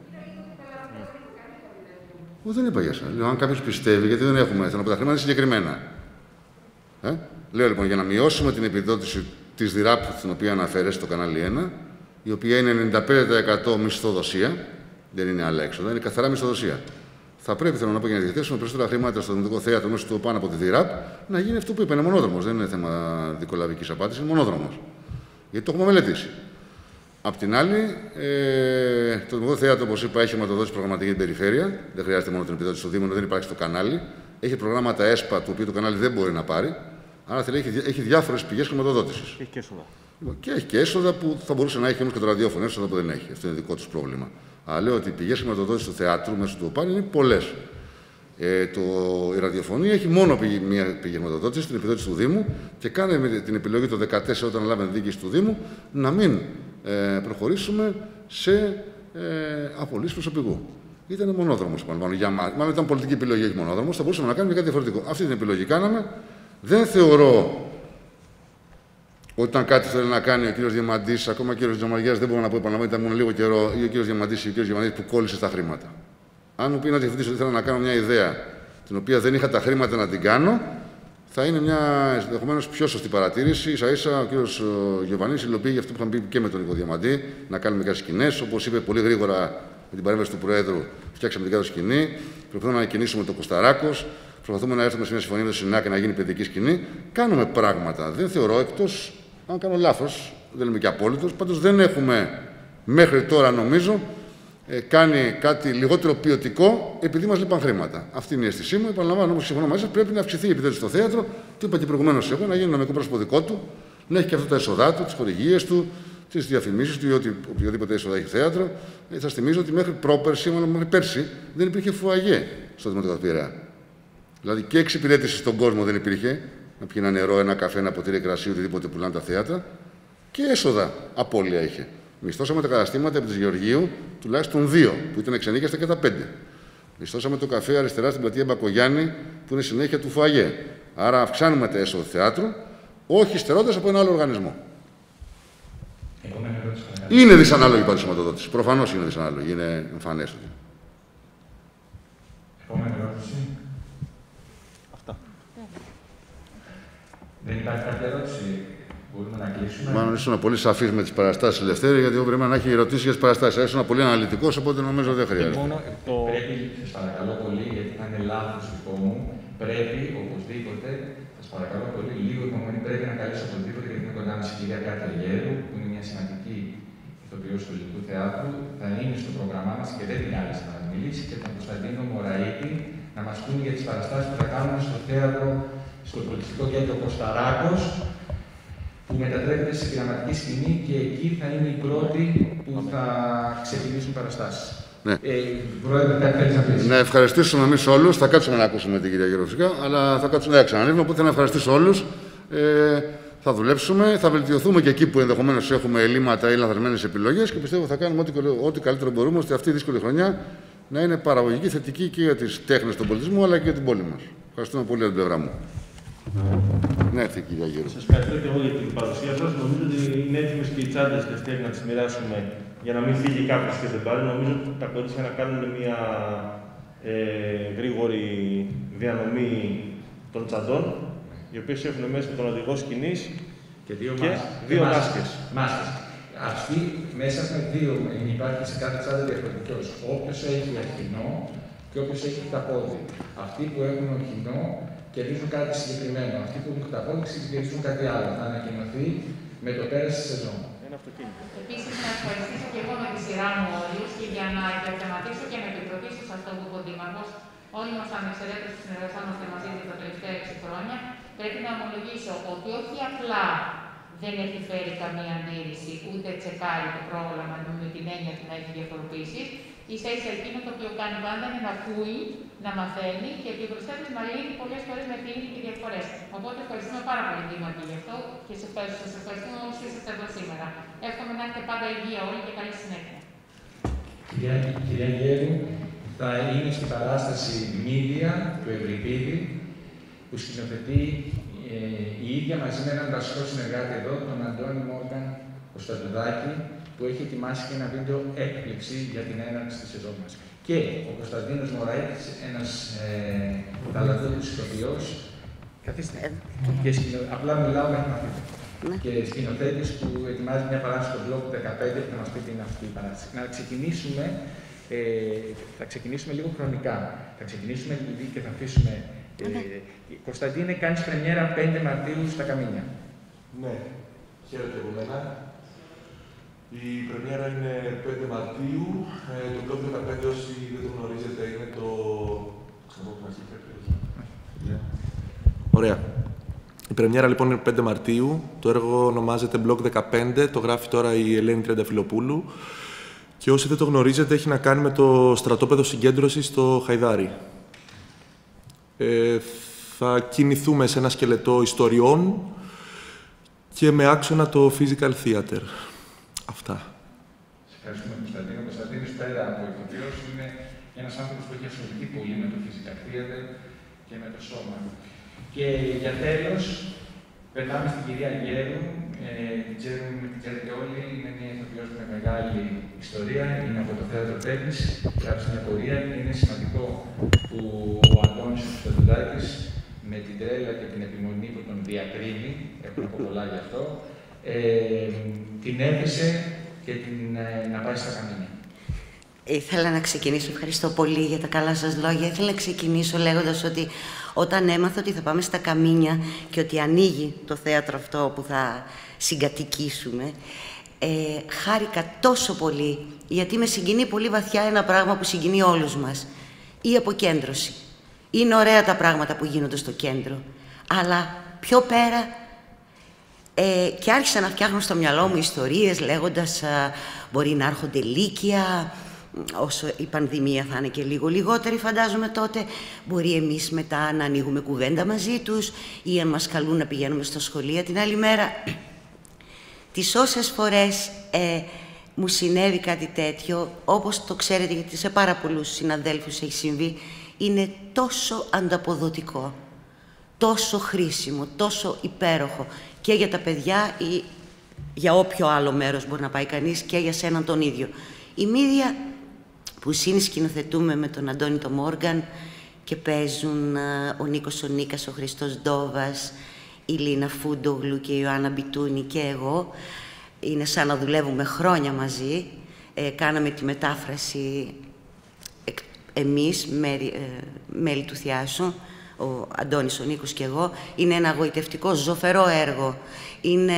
Δεν είπα για σας. Λέω, αν κάποιος πιστεύει, γιατί δεν έχουμε, θέλω να πω, τα χρήματα είναι συγκεκριμένα. Λέω λοιπόν, για να μειώσουμε την επιδότηση της ΔΙΡΑΠ, στην οποία αναφέρεται στο κανάλι 1, η οποία είναι 95% μισθοδοσία, δεν είναι άλλα έξοδα, είναι καθαρά μισθοδοσία. Θα πρέπει, θέλω να πω, για να διαθέσουμε περισσότερα χρήματα στο Δημοτικό Θέατρο μέσω του πάνω από τη ΔΙΡΑΠ, να γίνει αυτό που είπε. Είναι μονόδρομος. Δεν είναι θέμα δικολαβικής απάντησης, είναι μονόδρομος. Γιατί το έχουμε μελετήσει. Απ' την άλλη, το Δημοτικό Θέατρο, όπως είπα, έχει χρηματοδότηση προγραμματική την περιφέρεια. Δεν χρειάζεται μόνο την επιδότηση στο Δήμο, δεν υπάρχει στο κανάλι. Έχει προγράμματα ΕΣΠΑ, το οποίο το κανάλι δεν μπορεί να πάρει. Άρα έχει διάφορες πηγές χρηματοδότησης. Έχει και έσοδα. Και έχει και έσοδα που θα μπορούσε να έχει όμως και το ραδιόφωνο, έσοδα που δεν έχει. Αυτό είναι δικό του πρόβλημα. Αλλά λέω ότι οι πηγές χρηματοδότησης του θεάτρου μέσω του ΟΠΑΝ είναι πολλές. Η ραδιοφωνία έχει μόνο μία πηγή χρηματοδότηση, την επιδότηση του Δήμου, και κάναμε την επιλογή το 2014, όταν λάβαμε την διοίκηση του Δήμου, να μην προχωρήσουμε σε απολύσεις προσωπικού. Ήταν μονόδρομος, μάλλον ήταν πολιτική επιλογή, όχι μονόδρομος. Θα μπορούσαμε να κάνουμε κάτι διαφορετικό. Αυτή την επιλογή κάναμε. Δεν θεωρώ ότι ήταν κάτι που θέλει να κάνει ο κ. Διαμαντής, ακόμα και ο κ. Τζαμαριάς, δεν μπορώ να πω, επαναλαμβάνω, ήταν μόνο λίγο καιρό, ή ο κ. Διαμαντής ή ο κ. Διαμαντής που κόλλησε στα χρήματα. Αν μου πει ένα διευθυντής ότι ήθελα να κάνω μια ιδέα την οποία δεν είχα τα χρήματα να την κάνω, θα είναι μια ενδεχομένως πιο σωστή παρατήρηση. Ίσα-ίσα ο κ. Γιωβανής υλοποιεί αυτό που είχαμε πει και με τον Νίκο Διαμαντή, να κάνουμε κάποιες σκηνές. Όπως είπε πολύ γρήγορα με την παρέμβαση του Προέδρου, φτιάξαμε την κάθε σκηνή. Προσπαθούμε να κινήσουμε το Κωσταράκος. Προσπαθούμε να έρθουμε σε μια συμφωνία με το ΣΥΝΑ και να γίνει παιδική σκηνή. Κάνουμε πράγματα. Δεν θεωρώ, εκτός αν κάνω λάθος, δεν είμαι και απόλυτος, πάντως δεν έχουμε μέχρι τώρα, νομίζω, κάνει κάτι λιγότερο ποιοτικό επειδή μας λείπαν χρήματα. Αυτή είναι η αίσθησή μου. Επαναλαμβάνω όμως, συμφωνώ μαζί σας, πρέπει να αυξηθεί η επιδότηση στο θέατρο. Το είπα και προηγουμένως εγώ, να γίνει νομικό πρόσωπο δικό του, να έχει και αυτό τα έσοδά του, τις χορηγίες του, τις διαφημίσεις του ή οποιοδήποτε έσοδα έχει θέατρο. Σας θυμίζω ότι μέχρι πρόπερση, μάλλον μέχρι πέρσι, δεν υπήρχε φουαγέ στο Δημοτικό Πειραιά. Δηλαδή και εξυπηρέτηση στον κόσμο δεν υπήρχε. Να πιει ένα νερό, ένα καφέ, ένα ποτήρι κρασί, οτιδήποτε πουλάνε τα θέατρα. Και έσοδα απώλεια είχε. Μισθώσαμε τα καταστήματα από τη Γεωργίου τουλάχιστον 2, που ήταν εξενίκιαστα και τα 5. Μισθώσαμε το καφέ αριστερά στην πλατεία Μπακογιάννη, που είναι συνέχεια του φουαγέ. Άρα αυξάνουμε τα έσοδα του θεάτρου, όχι στερώντας από ένα άλλο οργανισμό. Είναι δυσανάλογη η χρηματοδότηση. Προφανώς είναι δυσανάλογη. Είναι εμφανές ότι. Επόμενη ερώτηση. Αυτά. Δεν υπάρχει κάποια ερώτηση. Μπορούμε να κλείσουμε. Μάλλον ήσουν πολύ σαφής με τις παραστάσεις, Ελευθέρη, γιατί εγώ πρέπει να έχει ερωτήσεις για τις παραστάσεις. Ήσουν πολύ αναλυτικός, οπότε νομίζω δεν χρειάζεται. Πρέπει, σας παρακαλώ πολύ, γιατί θα είναι λάθος δικό μου, πρέπει οπωσδήποτε, σας παρακαλώ πολύ, λίγο υπομονή, πρέπει να καλέσω οπωσδήποτε, γιατί είναι κοντά μας η κυρία Κάτια Γέρου, που είναι μια σημαντική ηθοποιός του Ελληνικού Θεάτρου, θα είναι στο πρόγραμμά μας και δεν την κάλεσα να μιλήσει, και τον Κωνσταντίνο Μωραήτη να μας πούνε για τις παραστάσεις που θα κάνουμε στο θέατρο, στο πολιτιστικό κέντρο Κωσταράκος, που μετατρέπεται σε πειραματική σκηνή, και εκεί θα είναι οι πρώτοι που θα ξεκινήσουν παραστάσεις. Ναι. Πρόεδρε, κάτι θέλεις να πεις? Να ευχαριστήσουμε εμείς όλους. Θα κάτσουμε να ακούσουμε την κυρία Γέρο φυσικά, αλλά θα κάτσουμε να ξανανοίγουμε. Οπότε θέλω να ευχαριστήσω όλους. Θα δουλέψουμε, θα βελτιωθούμε και εκεί που ενδεχομένως έχουμε ελλείμματα ή λανθασμένες επιλογές και πιστεύω θα κάνουμε ό,τι καλύτερο μπορούμε ώστε αυτή η δύσκολη χρονιά να είναι παραγωγική, θετική και για τις τέχνες, τον πολιτισμό αλλά και για την πόλη μας. Ευχαριστούμε πολύ για την πλευρά μου. Ναι, έρθει η κυρία Γέρο. Σας ευχαριστώ και εγώ για την παρουσία σας. Νομίζω ότι είναι έτοιμες και οι τσάντες Δευτέρη να τις μοιράσουμε για να μην φύγει κάποιος και δεν πάρει. Νομίζω ότι τα κορίτσια να κάνουν μια γρήγορη διανομή των τσαντών, οι οποίες έχουν μέσα τον οδηγό σκηνής και δύο μάσκες. Αυτή μέσα με δύο υπάρχει σε κάθε τσάντα διαφορετικός. Όποιος έχει αχινό και όποιος έχει τα πόδι. Αυτοί που έχουν αχινό κερδίζουν κάτι συγκεκριμένο. Αυτοί που έχουν τα πόδι κερδίζουν κάτι άλλο. Θα ανακοινωθεί με το πέρας της σεζόν. Επίσης, να ευχαριστήσω και εγώ με τη σειρά μου όλους και για να υπερθεματίσω και να επικροτήσω σε αυτό που είπε ο Δήμαρχος. Όλοι μας ανεξαιρέτως συνεργαζόμαστε μαζί του τα τελευταία 6 χρόνια. Πρέπει να ομολογήσω ότι όχι απλά δεν έχει φέρει καμία αντίρρηση, ούτε τσεκάρει το πρόγραμμα με την έννοια του να έχει διαφοροποιήσεις. Ίσα-ίσα εκείνο το οποίο κάνει πάντα είναι να ακούει, να μαθαίνει και ότι προσθέτει να λύνει πολλές φορές με κλείνει και διαφορές. Οπότε ευχαριστούμε πάρα πολύ, Δήμαρχε, γι' αυτό και σας ευχαριστούμε όσοι είστε εδώ σήμερα. Εύχομαι να έχετε πάντα υγεία όλοι και καλή συνέχεια. Κυρία Γέρου, θα είναι στην παράσταση Μίδια του Ευρυπίδη, που σκηνοθετεί η ίδια μαζί με έναν βασικό συνεργάτη εδώ, τον Αντώνη Μόργαν Κωνσταντουδάκη, που έχει ετοιμάσει και ένα βίντεο έκπληξη για την έναρξη της σεζόν μας. Και ο Κωνσταντίνος Μωραίτης, ένας ταλαντούχος ηθοποιός, καθίστε, και απλά μιλάω μέχρι να φύγω. Και σκηνοθέτης που ετοιμάζει μια παράσταση στο blog 15 που θα μας πει τι είναι αυτή η παράσταση. Να ξεκινήσουμε, θα ξεκινήσουμε λίγο χρονικά. Θα ξεκινήσουμε δηλαδή και θα αφήσουμε. Κωνσταντίνε, κάνεις πρεμιέρα 5 Μαρτίου στα Καμίνια. Ναι, χαίρετε από μένα. Η πρεμιέρα είναι 5 Μαρτίου. Το blog 15, όσοι δεν το γνωρίζετε, είναι το... Ωραία. Η πρεμιέρα λοιπόν είναι 5 Μαρτίου. Το έργο ονομάζεται Blog 15. Το γράφει τώρα η Ελένη Τριανταφυλοπούλου. Και όσοι δεν το γνωρίζετε, έχει να κάνει με το στρατόπεδο συγκέντρωσης στο Χαϊδάρι. Θα κινηθούμε σε ένα σκελετό ιστοριών και με άξονα το physical theater. Αυτά. Σας ευχαριστούμε, Κωνσταντίνο. Ο Κωνσταντίνος, πέρα από ηθοποιός, είναι ένας άνθρωπος που έχει ασχοληθεί πολύ με το physical theater και με το σώμα. Και για τέλος, περνάμε στην κυρία Γέρου. Την ξέρετε όλοι, είναι μια ηθοποιός με μεγάλη ιστορία, είναι από το θέατρο τέχνης, γράψει μια πορεία και είναι σημαντικό που ο Αντώνης Κωνσταντουδάκης με την τρέλα και την επιμονή που τον διακρίνει, έχω να πω πολλά γι' αυτό, την έπεισε και να πάει στα Καμίνια. Ήθελα να ξεκινήσω, ευχαριστώ πολύ για τα καλά σας λόγια. Ήθελα να ξεκινήσω λέγοντας ότι όταν έμαθα ότι θα πάμε στα Καμίνια και ότι ανοίγει το θέατρο αυτό που θα συγκατοικήσουμε, χάρηκα τόσο πολύ, γιατί με συγκινεί πολύ βαθιά ένα πράγμα που συγκινεί όλους μας. Η αποκέντρωση. Είναι ωραία τα πράγματα που γίνονται στο κέντρο, αλλά πιο πέρα και άρχισα να φτιάχνω στο μυαλό μου ιστορίες λέγοντας μπορεί να έρχονται λύκεια, όσο η πανδημία θα είναι και λίγο λιγότερη φαντάζομαι τότε, μπορεί εμείς μετά να ανοίγουμε κουβέντα μαζί τους ή αν μας καλούν να πηγαίνουμε στα σχολεία την άλλη μέρα. Τις όσες φορές μου συνέβη κάτι τέτοιο, όπως το ξέρετε γιατί σε πάρα πολλούς συναδέλφους έχει συμβεί, είναι τόσο ανταποδοτικό, τόσο χρήσιμο, τόσο υπέροχο και για τα παιδιά ή για όποιο άλλο μέρος μπορεί να πάει κανείς και για σέναν τον ίδιο. Η Μίδια που συνσκηνοθετούμε με τον Αντώνη τον Μόργαν και παίζουν ο Νίκος ο Νίκας, ο Χριστός Ντόβας, η Λίνα Φούντογλου και η Ιωάννα Μπιτούνη και εγώ. Είναι σαν να δουλεύουμε χρόνια μαζί. Κάναμε τη μετάφραση εμείς, μέλη του Θιάσου, ο Αντώνης, ο Νίκος και εγώ. Είναι ένα γοητευτικό, ζωφερό έργο. Είναι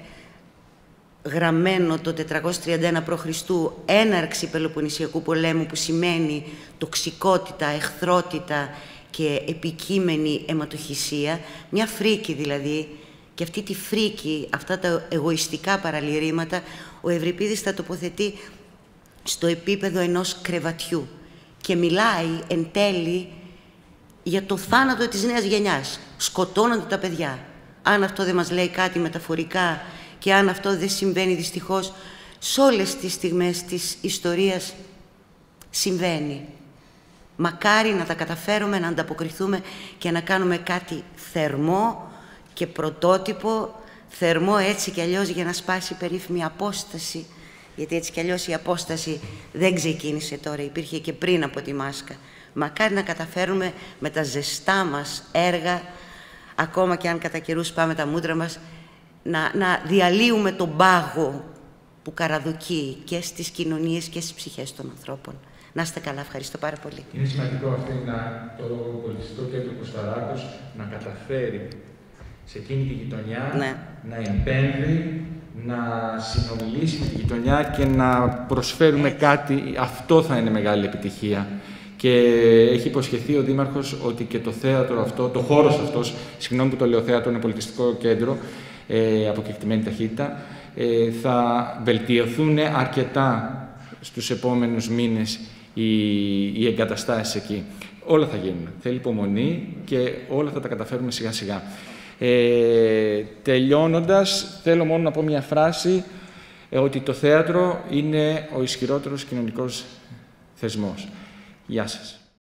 γραμμένο το 431 π.Χ. έναρξη Πελοποννησιακού πολέμου, που σημαίνει τοξικότητα, εχθρότητα και επικείμενη αιματοχυσία. Μια φρίκη δηλαδή. Και αυτή τη φρίκη, αυτά τα εγωιστικά παραλυρήματα, ο Ευρυπίδης τα τοποθετεί στο επίπεδο ενός κρεβατιού και μιλάει εν τέλει για το θάνατο της νέας γενιάς. Σκοτώνονται τα παιδιά. Αν αυτό δεν μας λέει κάτι μεταφορικά και αν αυτό δεν συμβαίνει δυστυχώς, σε όλες τις στιγμές της ιστορίας συμβαίνει. Μακάρι να τα καταφέρουμε, να ανταποκριθούμε και να κάνουμε κάτι θερμό και πρωτότυπο, θερμό έτσι κι αλλιώς για να σπάσει η περίφημη απόσταση, γιατί έτσι κι αλλιώς η απόσταση δεν ξεκίνησε τώρα, υπήρχε και πριν από τη μάσκα. Μακάρι να καταφέρουμε με τα ζεστά μας έργα, ακόμα και αν κατά καιρούς πάμε τα μούτρα μας, να διαλύουμε τον πάγο που καραδοκεί και στις κοινωνίες και στις ψυχές των ανθρώπων. Να είστε καλά, ευχαριστώ πάρα πολύ. Είναι σημαντικό το πολιτιστικό κέντρο Κωσταράκος να καταφέρει σε εκείνη τη γειτονιά να επέμβει, να συνομιλήσει με τη γειτονιά και να προσφέρουμε κάτι. Αυτό θα είναι μεγάλη επιτυχία. Και έχει υποσχεθεί ο Δήμαρχος ότι και το θέατρο αυτό, το χώρος αυτός, συγγνώμη που το λέω θέατρο, είναι πολιτιστικό κέντρο, από κεκτημένη ταχύτητα, θα βελτιωθούν αρκετά στους επόμενους μήνες οι εγκαταστάσεις εκεί. Όλα θα γίνουν. Θέλει υπομονή και όλα θα τα καταφέρουμε σιγά σιγά. Τελειώνοντας, θέλω μόνο να πω μια φράση, ότι το θέατρο είναι ο ισχυρότερος κοινωνικός θεσμός. Γεια σας.